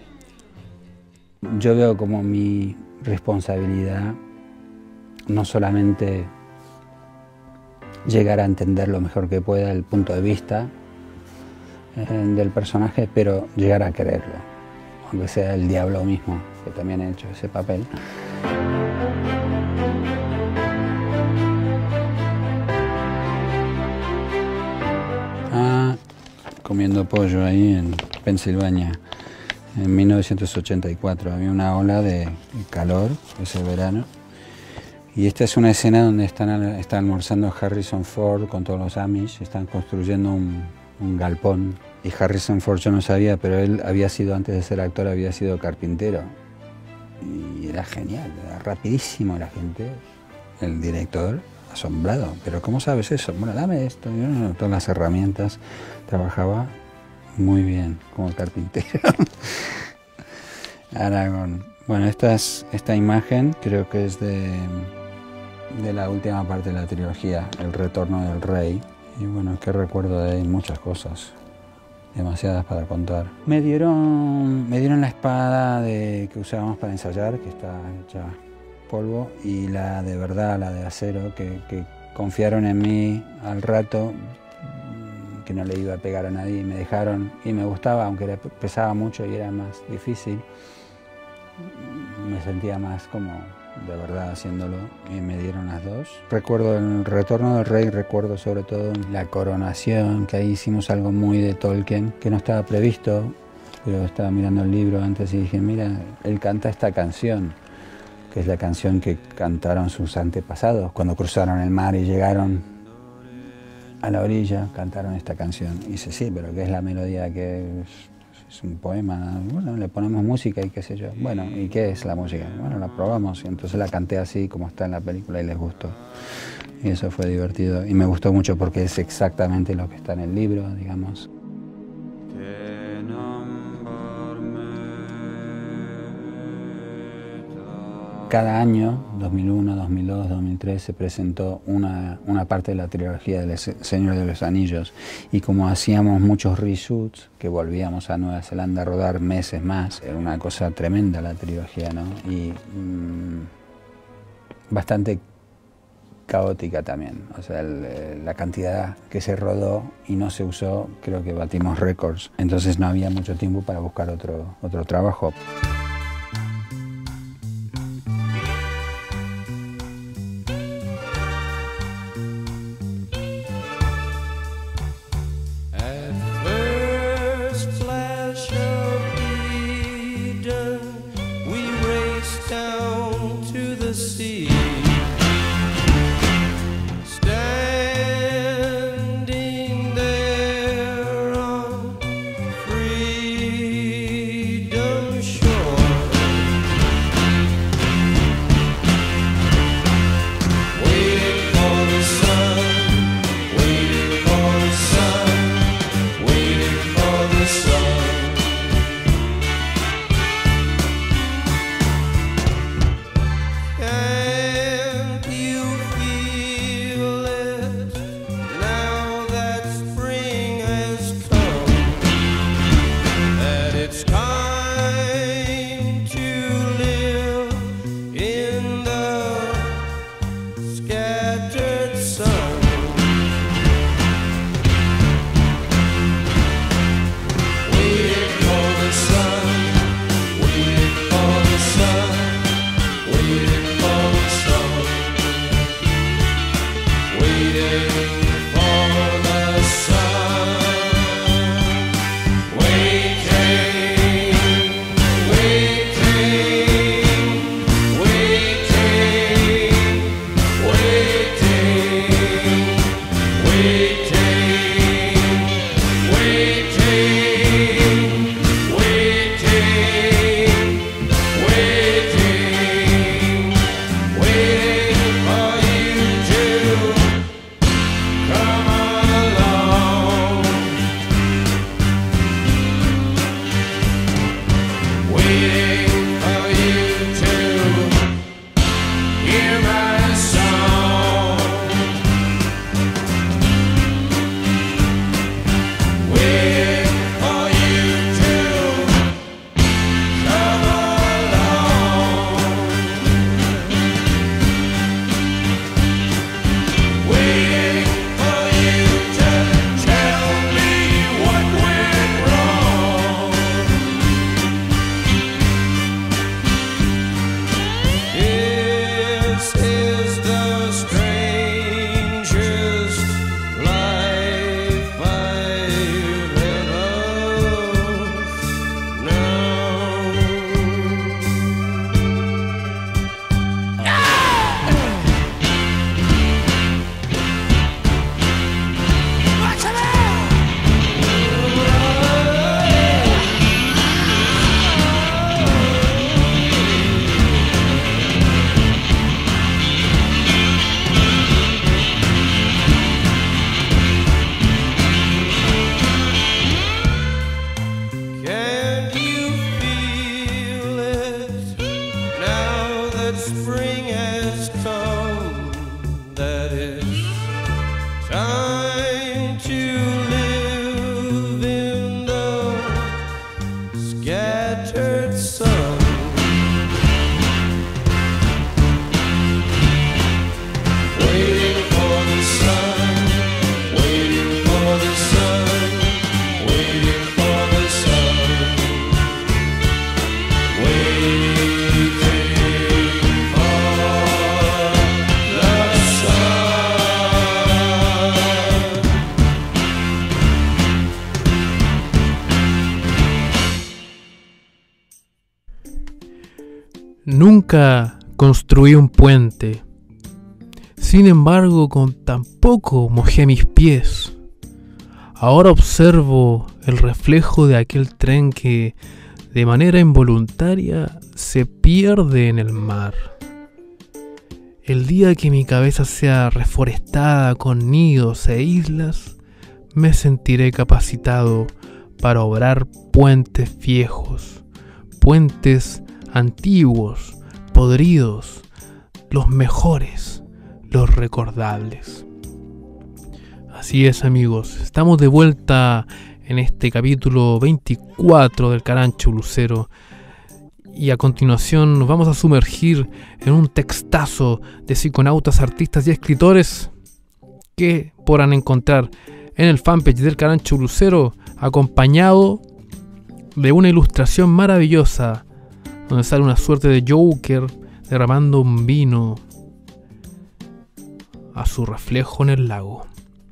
Yo veo como mi responsabilidad no solamente llegar a entender lo mejor que pueda el punto de vista eh, del personaje, pero llegar a quererlo, aunque sea el diablo mismo, que también ha hecho ese papel. Ah, comiendo pollo ahí en Pensilvania. En mil novecientos ochenta y cuatro había una ola de calor ese verano. Y esta es una escena donde están, están almorzando Harrison Ford con todos los Amish, están construyendo un, un galpón. Y Harrison Ford, yo no sabía, pero él había sido, antes de ser actor, había sido carpintero. Y era genial, era rapidísimo la gente, el director, asombrado. ¿Pero cómo sabes eso? Bueno, dame esto, yo no, todas las herramientas, trabajaba muy bien como carpintero. Aragorn. Bueno, esta, es, esta imagen creo que es de, de la última parte de la trilogía, El Retorno del Rey. Y bueno, es que recuerdo de él muchas cosas, demasiadas para contar. Me dieron, me dieron la espada de, que usábamos para ensayar, que está hecha polvo, y la de verdad, la de acero, que, que confiaron en mí al rato, que no le iba a pegar a nadie, y me dejaron, y me gustaba, aunque era, pesaba mucho y era más difícil. Me sentía más como de verdad haciéndolo, y me dieron las dos. Recuerdo el Retorno del Rey, recuerdo sobre todo la coronación, que ahí hicimos algo muy de Tolkien, que no estaba previsto, pero estaba mirando el libro antes y dije, mira, él canta esta canción, que es la canción que cantaron sus antepasados cuando cruzaron el mar y llegaron a la orilla, cantaron esta canción. Y dice, sí, pero ¿qué es la melodía? Que es, es un poema. Bueno, le ponemos música y qué sé yo. Bueno, ¿y qué es la música? Bueno, la probamos. Y entonces la canté así como está en la película y les gustó. Y eso fue divertido. Y me gustó mucho porque es exactamente lo que está en el libro, digamos. Cada año, dos mil uno, dos mil dos, dos mil tres, se presentó una, una parte de la trilogía del Señor de los Anillos. Y como hacíamos muchos reshoots, que volvíamos a Nueva Zelanda a rodar meses más, era una cosa tremenda la trilogía, ¿no? Y mmm, bastante caótica también. O sea, el, la cantidad que se rodó y no se usó, creo que batimos récords. Entonces no había mucho tiempo para buscar otro, otro trabajo. Nunca construí un puente, sin embargo con tan poco mojé mis pies. Ahora observo el reflejo de aquel tren que, de manera involuntaria, se pierde en el mar. El día que mi cabeza sea reforestada con nidos e islas, me sentiré capacitado para obrar puentes viejos, puentes antiguos, podridos, los mejores, los recordables. Así es, amigos, estamos de vuelta en este capítulo veinticuatro del Carancho Lucero Y a continuación nos vamos a sumergir en un textazo de psiconautas, artistas y escritores que podrán encontrar en el fanpage del Carancho Blusero, acompañado de una ilustración maravillosa donde sale una suerte de Joker derramando un vino a su reflejo en el lago.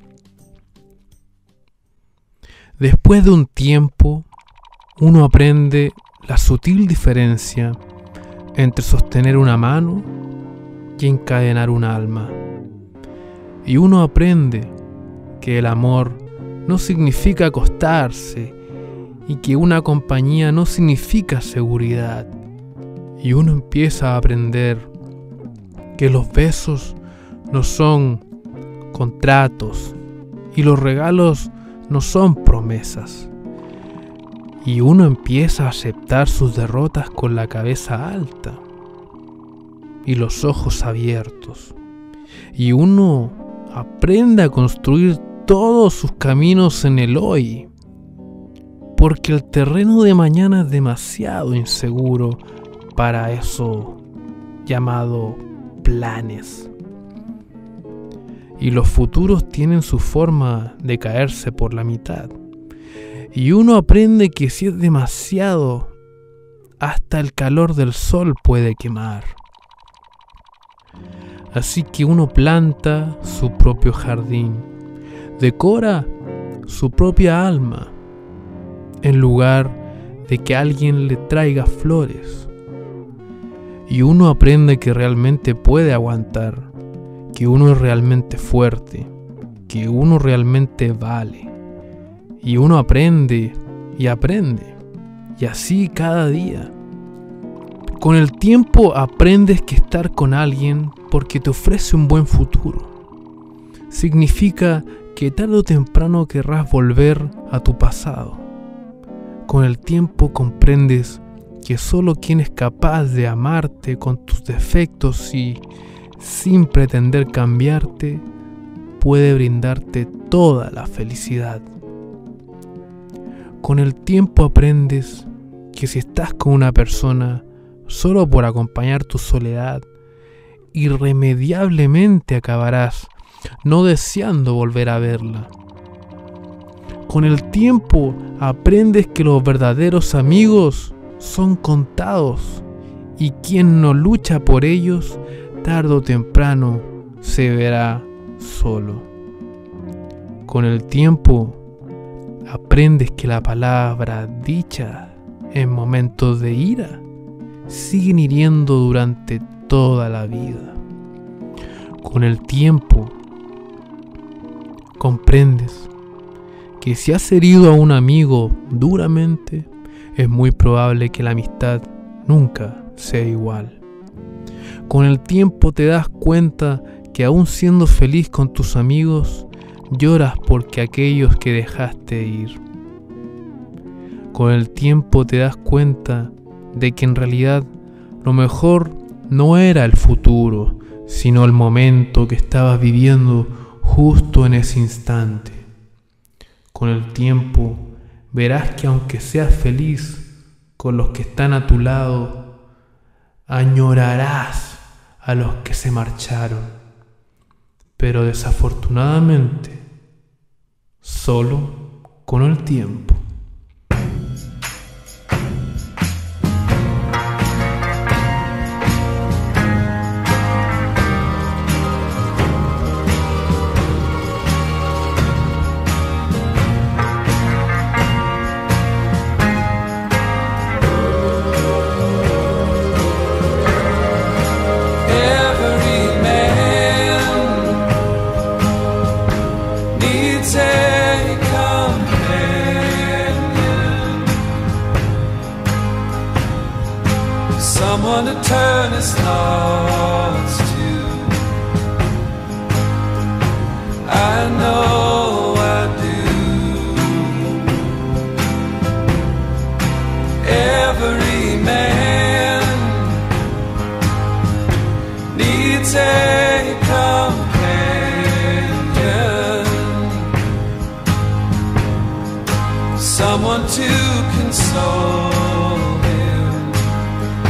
Después de un tiempo, uno aprende la sutil diferencia entre sostener una mano y encadenar un alma. Y uno aprende que el amor no significa acostarse y que una compañía no significa seguridad. Y uno empieza a aprender que los besos no son contratos y los regalos no son promesas. Y uno empieza a aceptar sus derrotas con la cabeza alta y los ojos abiertos. Y uno aprende a construir todos sus caminos en el hoy, porque el terreno de mañana es demasiado inseguro para eso llamado planes. Y los futuros tienen su forma de caerse por la mitad. Y uno aprende que si es demasiado, hasta el calor del sol puede quemar. Así que uno planta su propio jardín, decora su propia alma, en lugar de que alguien le traiga flores. Y uno aprende que realmente puede aguantar, que uno es realmente fuerte, que uno realmente vale. Y uno aprende y aprende, y así cada día. Con el tiempo aprendes que estar con alguien porque te ofrece un buen futuro significa que tarde o temprano querrás volver a tu pasado. Con el tiempo comprendes que solo quien es capaz de amarte con tus defectos y sin pretender cambiarte puede brindarte toda la felicidad. Con el tiempo aprendes que si estás con una persona solo por acompañar tu soledad, irremediablemente acabarás no deseando volver a verla. Con el tiempo aprendes que los verdaderos amigos son contados y quien no lucha por ellos, tarde o temprano se verá solo. Con el tiempo aprendes que la palabra dicha en momentos de ira siguen hiriendo durante toda la vida. Con el tiempo comprendes que si has herido a un amigo duramente, es muy probable que la amistad nunca sea igual. Con el tiempo te das cuenta que aún siendo feliz con tus amigos, lloras porque aquellos que dejaste ir. Con el tiempo te das cuenta de que en realidad lo mejor no era el futuro, sino el momento que estabas viviendo justo en ese instante. Con el tiempo verás que aunque seas feliz con los que están a tu lado, añorarás a los que se marcharon. Pero desafortunadamente, solo con el tiempo. Someone to turn his thoughts to. I know I do. Every man needs a companion, someone to console him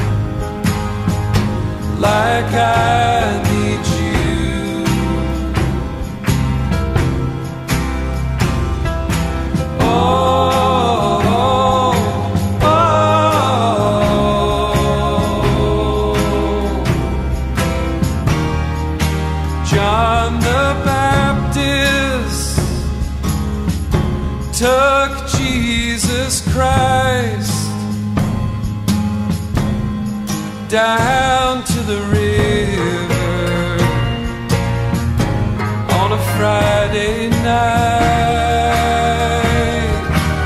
like I need you. Oh, oh, oh. John the Baptist took Jesus Christ down to the river on a Friday night.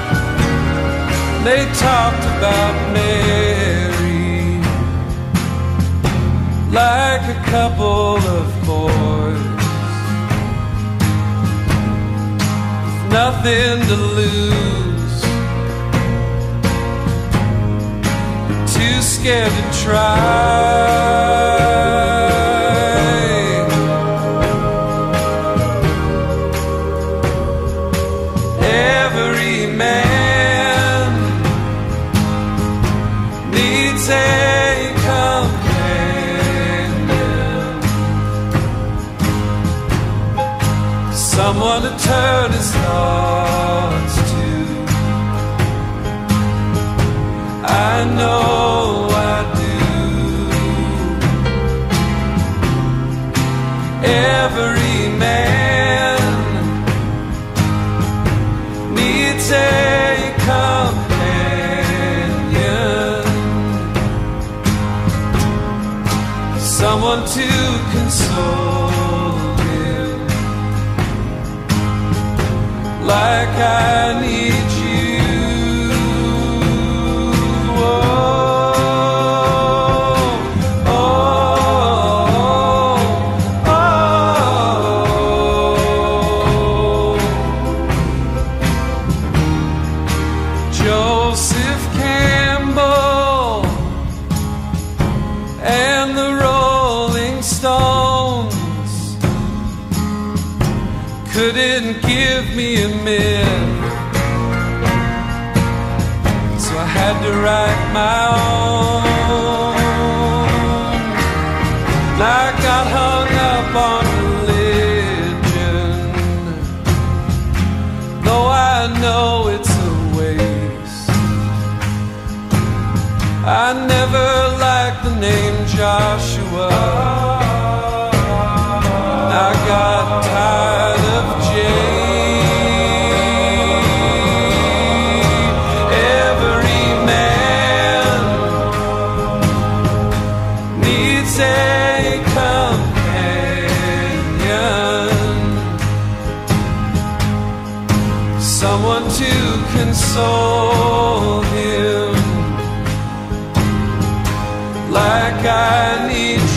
They talked about Mary like a couple of boys with nothing to lose, too scared to try. Every man needs a companion, someone to turn his thoughts to. I know I do. Every man needs a companion, someone to console him like I need you. Couldn't give me a minute, so I had to write my own. And I got hung up on religion, though I know it's a waste. I never liked the name Joshua. I got tired of Jane. Every man needs a companion, someone to console him like I need you.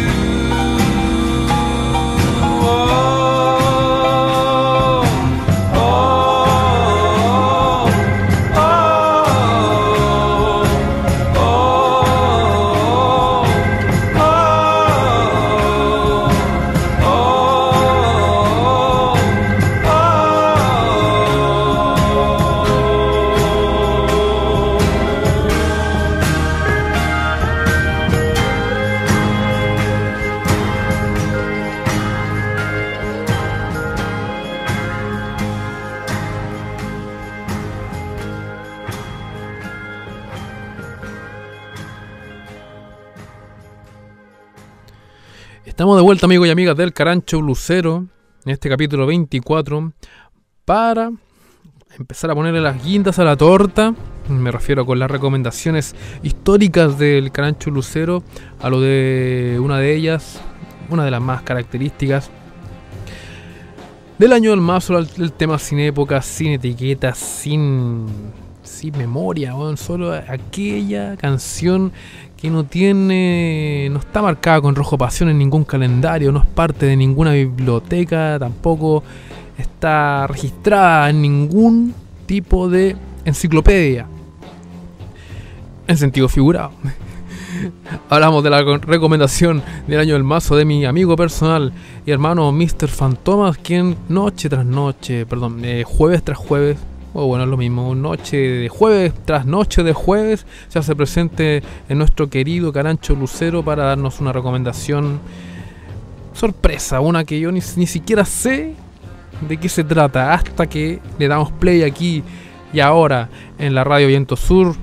Estamos de vuelta, amigos y amigas del Carancho Blusero, en este capítulo veinticuatro, para empezar a ponerle las guindas a la torta. Me refiero con las recomendaciones históricas del Carancho Blusero, a lo de una de ellas, una de las más características del año del mazo, el tema sin época, sin etiqueta, sin, sin memoria, bueno, solo aquella canción que no tiene, no está marcada con rojo pasión en ningún calendario, no es parte de ninguna biblioteca, tampoco está registrada en ningún tipo de enciclopedia, en sentido figurado. Hablamos de la recomendación del año del mazo de mi amigo personal y hermano mister Fantomas, quien noche tras noche, perdón, eh, jueves tras jueves, o bueno, es lo mismo, noche de jueves tras noche de jueves, se hace presente en nuestro querido Carancho Lucero para darnos una recomendación sorpresa, una que yo ni, ni siquiera sé de qué se trata, hasta que le damos play aquí y ahora en la Radio Viento Sur,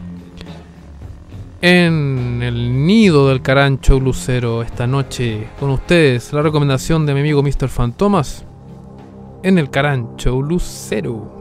en el nido del Carancho Lucero. Esta noche con ustedes la recomendación de mi amigo mister Fantomas en el Carancho Lucero.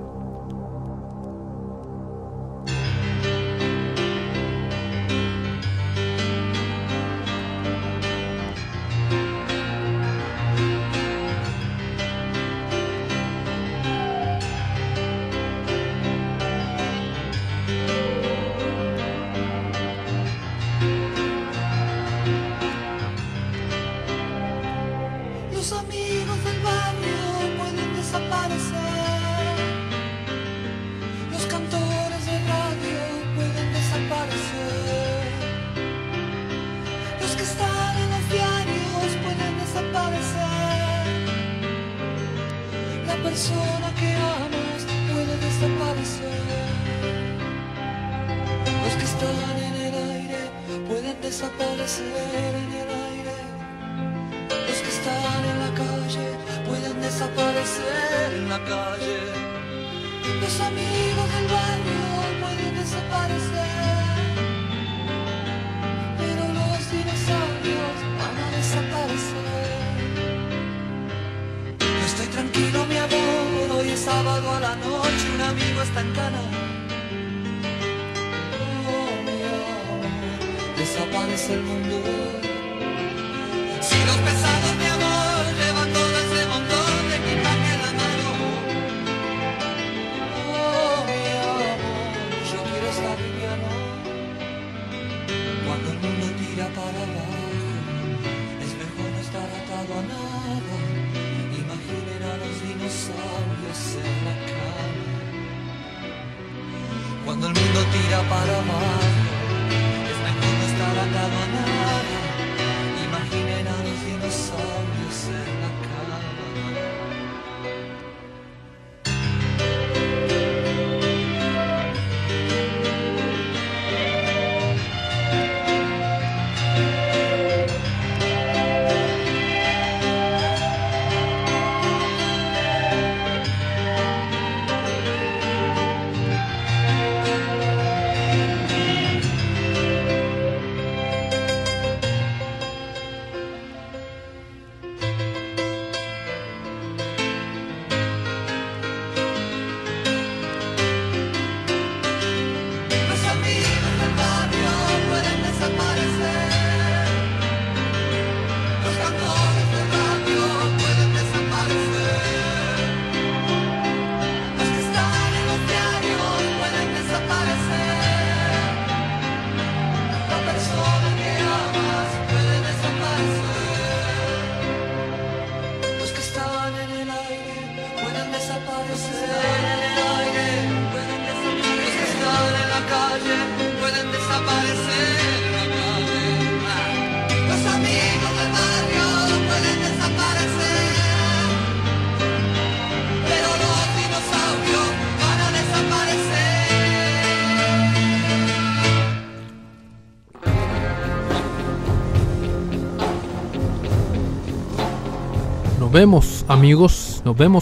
Nos vemos, amigos. Nos vemos.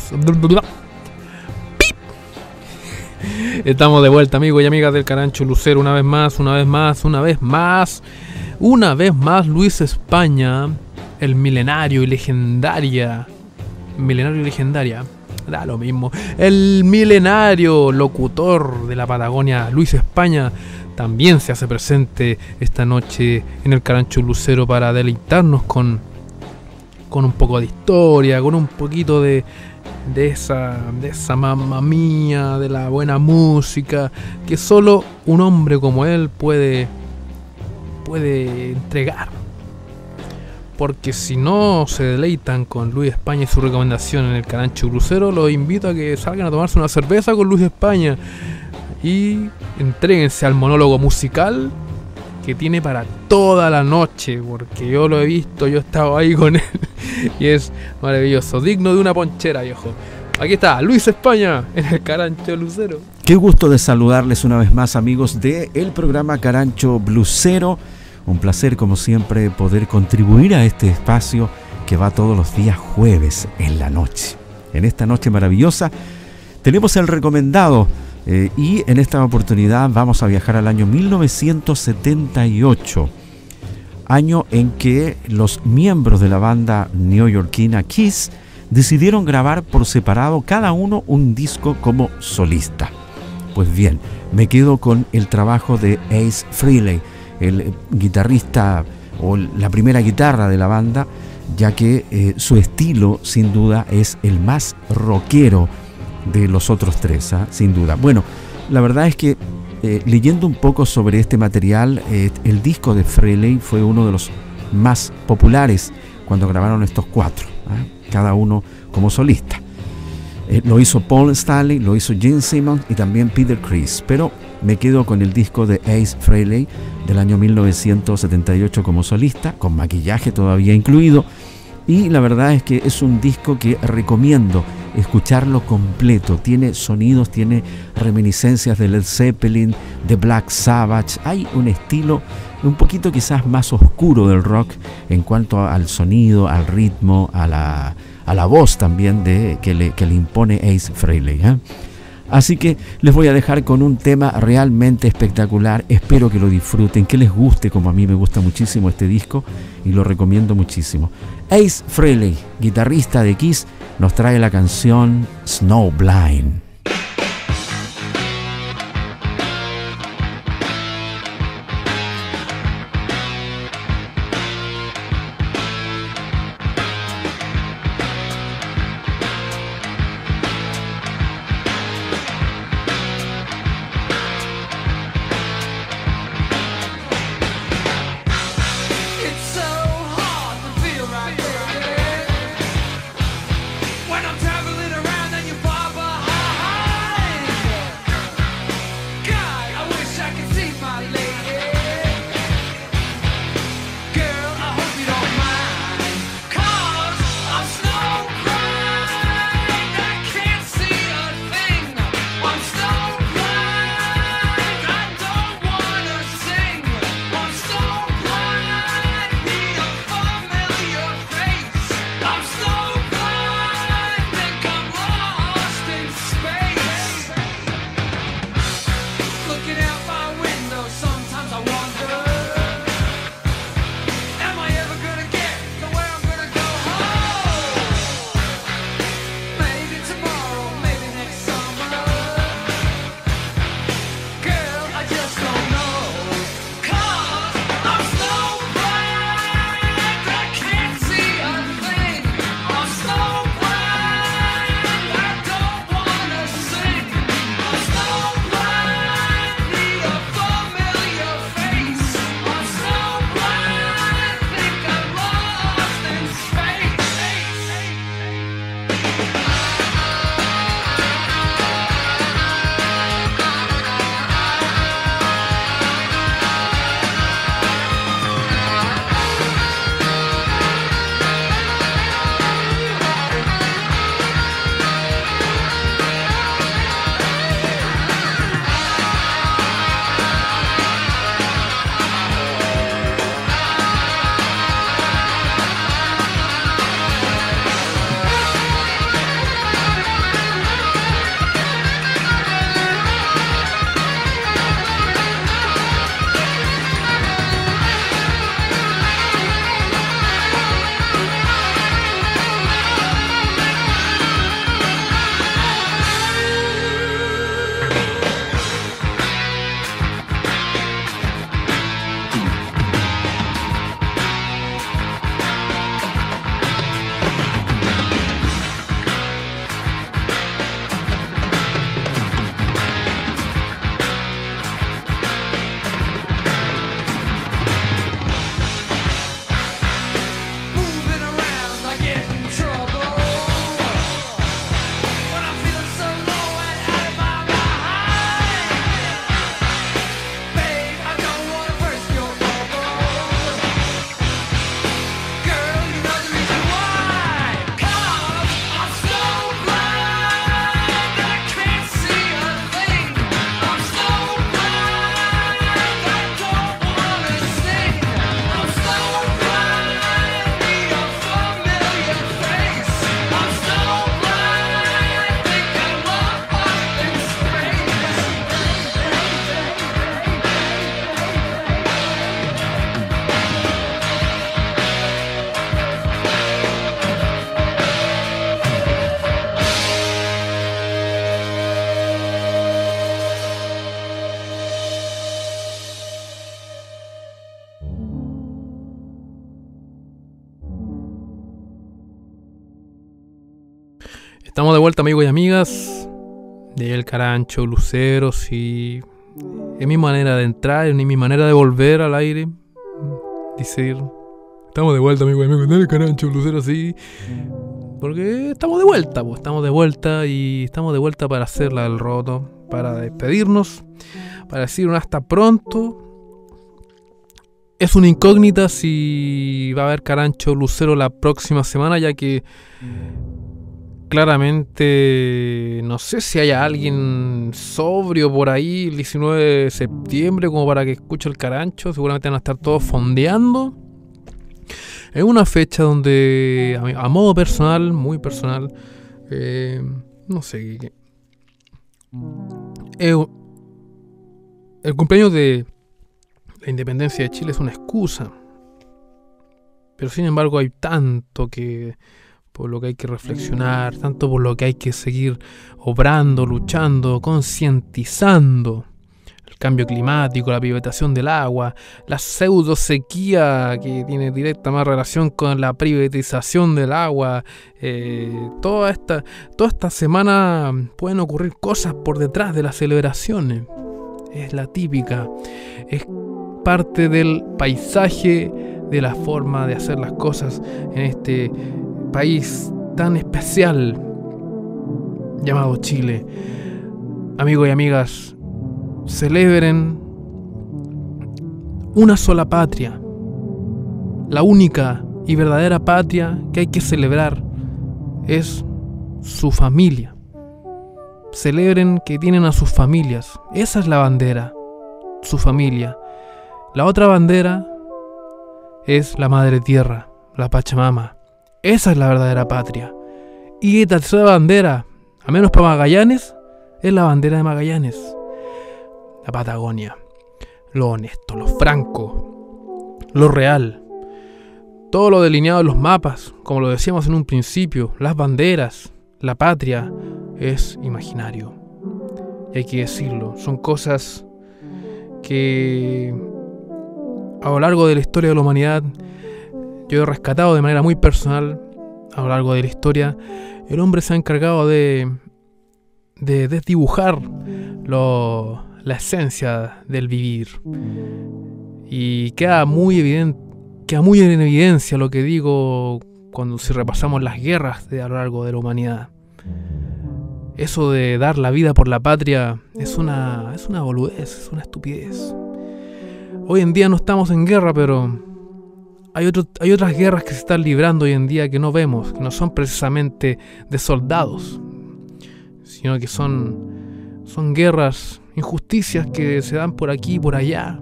¡Pip! Estamos de vuelta, amigos y amigas del Carancho Lucero. Una vez más, una vez más, una vez más. Una vez más, Luis España, el milenario y legendaria. Milenario y legendaria. Da lo mismo. El milenario locutor de la Patagonia, Luis España, también se hace presente esta noche en el Carancho Lucero para deleitarnos con, con un poco de historia, con un poquito de, de esa, de esa mamma mía, de la buena música que solo un hombre como él puede, puede entregar. Porque si no se deleitan con Luis España y su recomendación en el Carancho Lucero, los invito a que salgan a tomarse una cerveza con Luis España y entréguense al monólogo musical que tiene para toda la noche, porque yo lo he visto, yo he estado ahí con él y es maravilloso, digno de una ponchera, viejo. Aquí está Luis España en el Carancho Lucero. Qué gusto de saludarles una vez más, amigos de el programa Carancho Blusero. Un placer, como siempre, poder contribuir a este espacio que va todos los días jueves en la noche. En esta noche maravillosa tenemos el recomendado eh, y en esta oportunidad vamos a viajar al año mil novecientos setenta y ocho, año en que los miembros de la banda neoyorquina Kiss decidieron grabar por separado cada uno un disco como solista. Pues bien, me quedo con el trabajo de Ace Frehley, el guitarrista o la primera guitarra de la banda, ya que eh, su estilo sin duda es el más rockero de los otros tres, ¿eh? Sin duda. Bueno, la verdad es que eh, leyendo un poco sobre este material, eh, el disco de Frehley fue uno de los más populares cuando grabaron estos cuatro, ¿eh? Cada uno como solista. Eh, lo hizo Paul Stanley, lo hizo Gene Simmons y también Peter Criss, pero me quedo con el disco de Ace Frehley del año mil novecientos setenta y ocho como solista, con maquillaje todavía incluido, y la verdad es que es un disco que recomiendo escucharlo completo. Tiene sonidos, tiene reminiscencias de Led Zeppelin, de Black Sabbath. Hay un estilo un poquito quizás más oscuro del rock en cuanto al sonido, al ritmo, a la, a la voz también de, que, le, que le impone Ace Frehley, ¿eh? Así que les voy a dejar con un tema realmente espectacular. Espero que lo disfruten, que les guste como a mí me gusta muchísimo este disco y lo recomiendo muchísimo. Ace Frehley, guitarrista de Kiss, nos trae la canción Snowblind. When I'm traveling around and you pop a high Estamos de vuelta, amigos y amigas del Carancho Blusero. Sí, es mi manera de entrar, es mi manera de volver al aire. Decir, estamos de vuelta, amigos y amigos del Carancho Blusero, sí. Porque estamos de vuelta, pues, estamos de vuelta y estamos de vuelta para hacerla del roto, para despedirnos, para decir un hasta pronto. Es una incógnita si va a haber Carancho Blusero la próxima semana, ya que claramente no sé si haya alguien sobrio por ahí el diecinueve de septiembre como para que escuche el Carancho. Seguramente van a estar todos fondeando. Es una fecha donde a, a modo personal, muy personal, eh, no sé qué, eh, el cumpleaños de la independencia de Chile es una excusa, pero sin embargo hay tanto que por lo que hay que reflexionar, tanto por lo que hay que seguir obrando, luchando, concientizando. El cambio climático, la privatización del agua, la pseudo sequía que tiene directa más relación con la privatización del agua. Eh, toda esta, toda esta semana pueden ocurrir cosas por detrás de las celebraciones. Es la típica, es parte del paisaje, de la forma de hacer las cosas en este país tan especial llamado Chile. Amigos y amigas, celebren una sola patria, la única y verdadera patria que hay que celebrar es su familia. Celebren que tienen a sus familias, esa es la bandera, su familia. La otra bandera es la madre tierra, la Pachamama, esa es la verdadera patria. Y la tercera bandera, a menos para Magallanes, es la bandera de Magallanes. La Patagonia, lo honesto, lo franco, lo real, todo lo delineado en los mapas, como lo decíamos en un principio, las banderas, la patria es imaginario. Y hay que decirlo, son cosas que a lo largo de la historia de la humanidad yo he rescatado de manera muy personal. A lo largo de la historia el hombre se ha encargado de, de desdibujar lo la esencia del vivir, y queda muy evidente, queda muy en evidencia lo que digo cuando si repasamos las guerras de a lo largo de la humanidad. Eso de dar la vida por la patria es una es una boludez, es una estupidez. Hoy en día no estamos en guerra, pero hay otro, hay otras guerras que se están librando hoy en día que no vemos, que no son precisamente de soldados, sino que son son guerras, injusticias que se dan por aquí y por allá.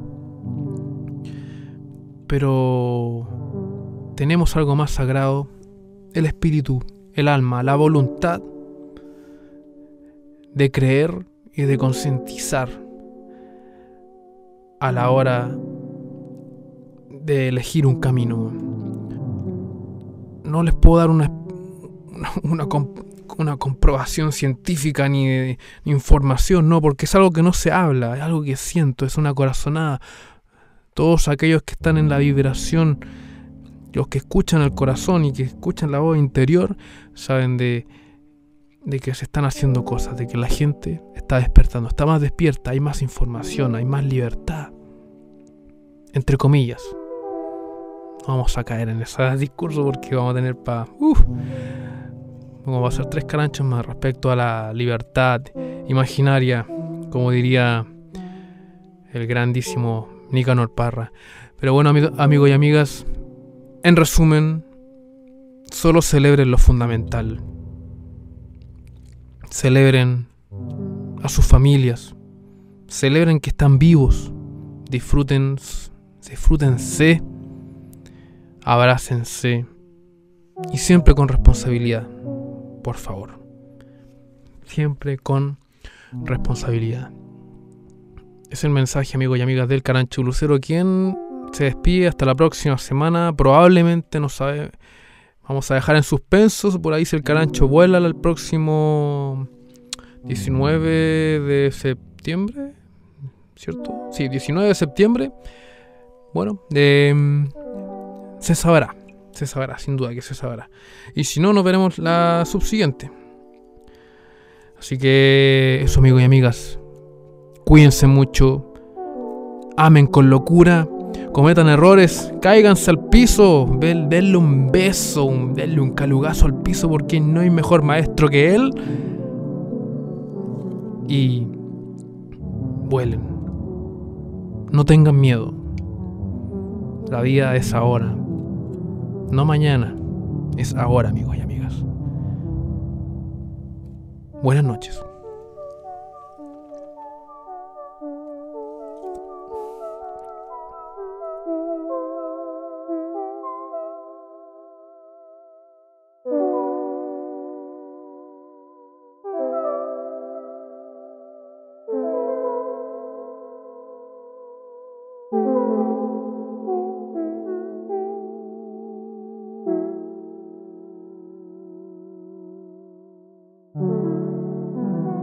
Pero tenemos algo más sagrado, el espíritu, el alma, la voluntad de creer y de concientizar a la hora de elegir un camino. No les puedo dar una, una, una una comprobación científica ni, de, ni información, no, porque es algo que no se habla, es algo que siento, es una corazonada. Todos aquellos que están en la vibración, los que escuchan el corazón y que escuchan la voz interior, saben de, de que se están haciendo cosas, de que la gente está despertando, está más despierta, hay más información, hay más libertad, entre comillas. No vamos a caer en ese discurso porque vamos a tener para... Uh, Vamos a hacer tres caranchos más respecto a la libertad imaginaria, como diría el grandísimo Nicanor Parra. Pero bueno, amigos amigo y amigas, en resumen, solo celebren lo fundamental. Celebren a sus familias, celebren que están vivos, disfruten, disfrútense, abrácense y siempre con responsabilidad. Por favor, siempre con responsabilidad. Es el mensaje, amigos y amigas del Carancho Blusero, quien se despide hasta la próxima semana. Probablemente, no sabe, vamos a dejar en suspenso por ahí si el Carancho vuela el próximo diecinueve de septiembre, ¿cierto? Sí, diecinueve de septiembre. Bueno, eh, se sabrá. Se sabrá, sin duda que se sabrá. Y si no, nos veremos la subsiguiente. Así que eso, amigos y amigas, cuídense mucho, amen con locura, cometan errores, cáiganse al piso, ven- denle un beso, un- denle un calugazo al piso, porque no hay mejor maestro que él. Y vuelen, no tengan miedo, la vida es ahora, no mañana, es ahora, amigos y amigas. Buenas noches. Thank you.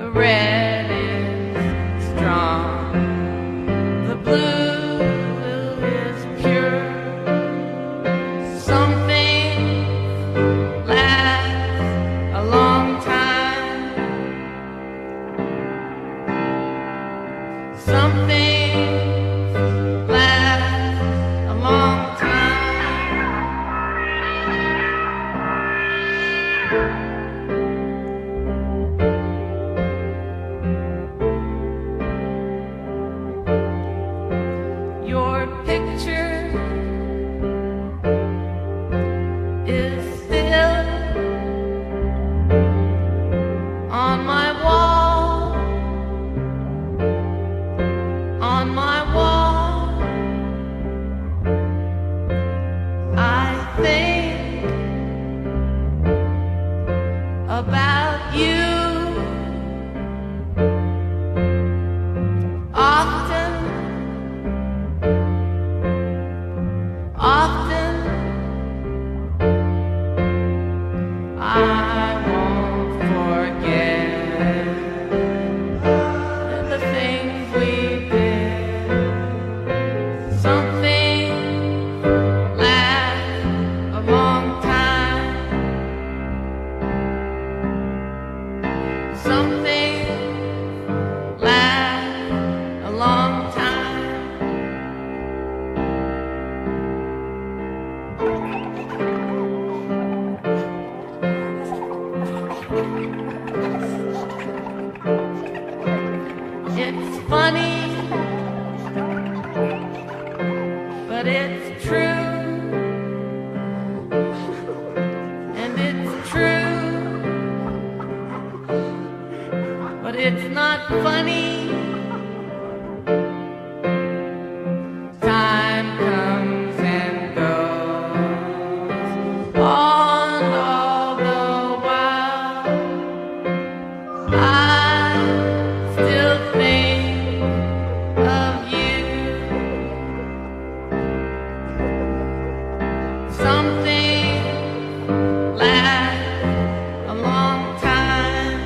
The red is strong, the blue is pure. Some things last a long time. Some things last a long time. Your picture is still on my wall, on my wall. I think about you often, often. I won't forget the things we did. Something lasts a long time. Something lasts a long time. It's funny, but it's true, and it's true, but it's not funny. Time comes and goes, on all the while I still think of you. Something lasts a long time.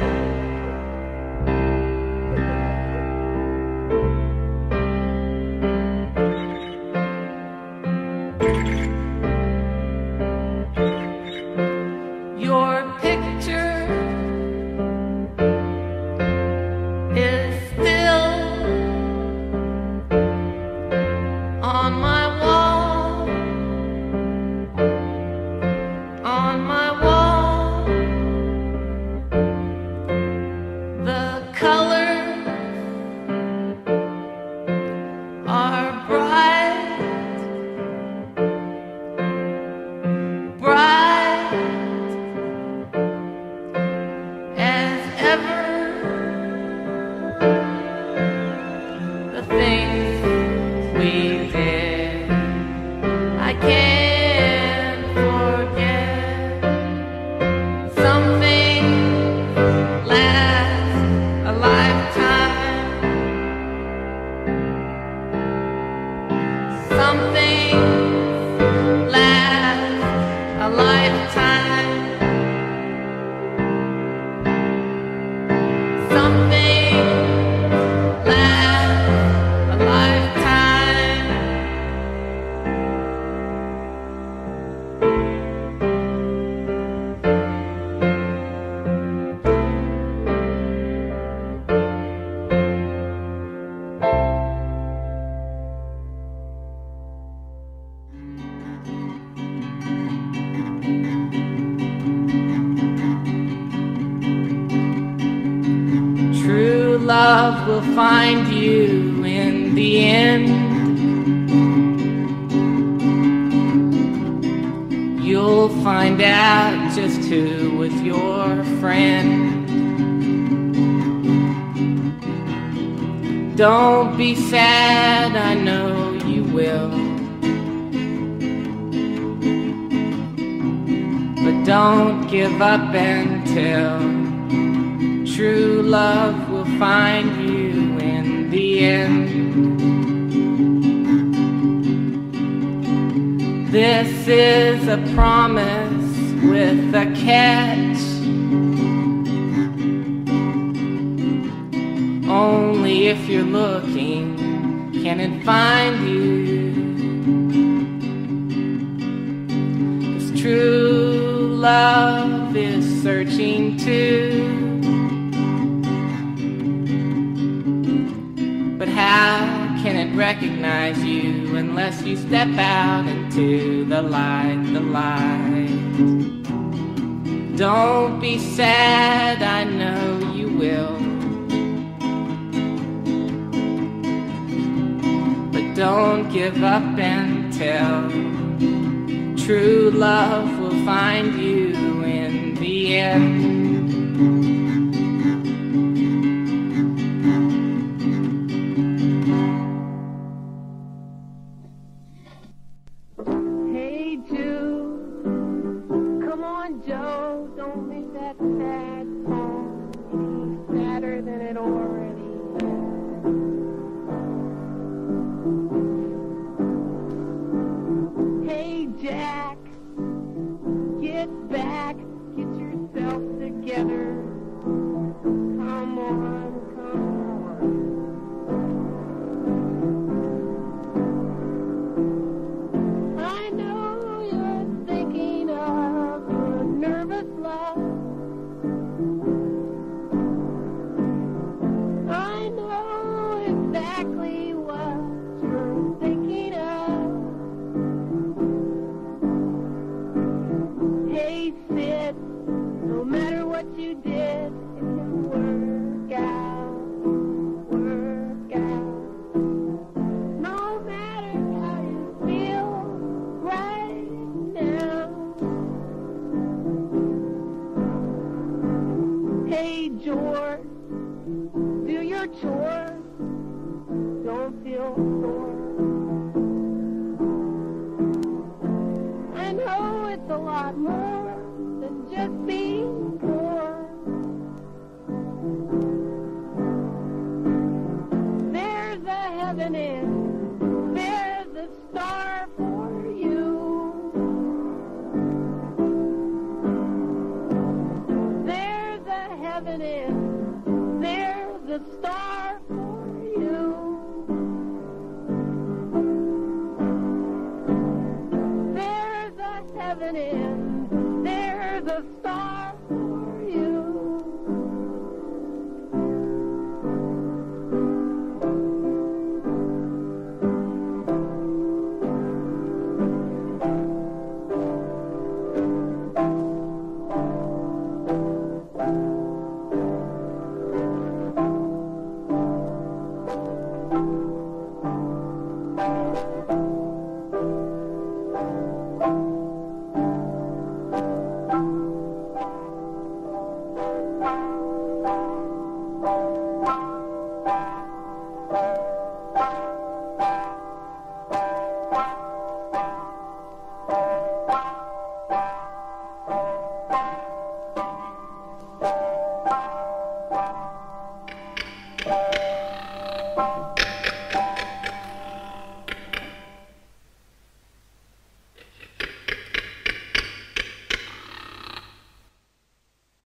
Your picture is still on my wall, on my wall. The colors are bright, bright as ever. The things we did, I can't forget. Some things last a lifetime. Some things last a lifetime. Some things last a lifetime. True love will find you in the end. You'll find out just who was your friend. Don't be sad, I know you will. But don't give up until true love will find you in the end. This is a promise with a catch. if you're looking, can it find you? 'Cause true love is searching too. But how can it recognize you unless you step out into the light, the light? Don't be sad, I know you will. But don't give up until true love will find you in the end. Bye.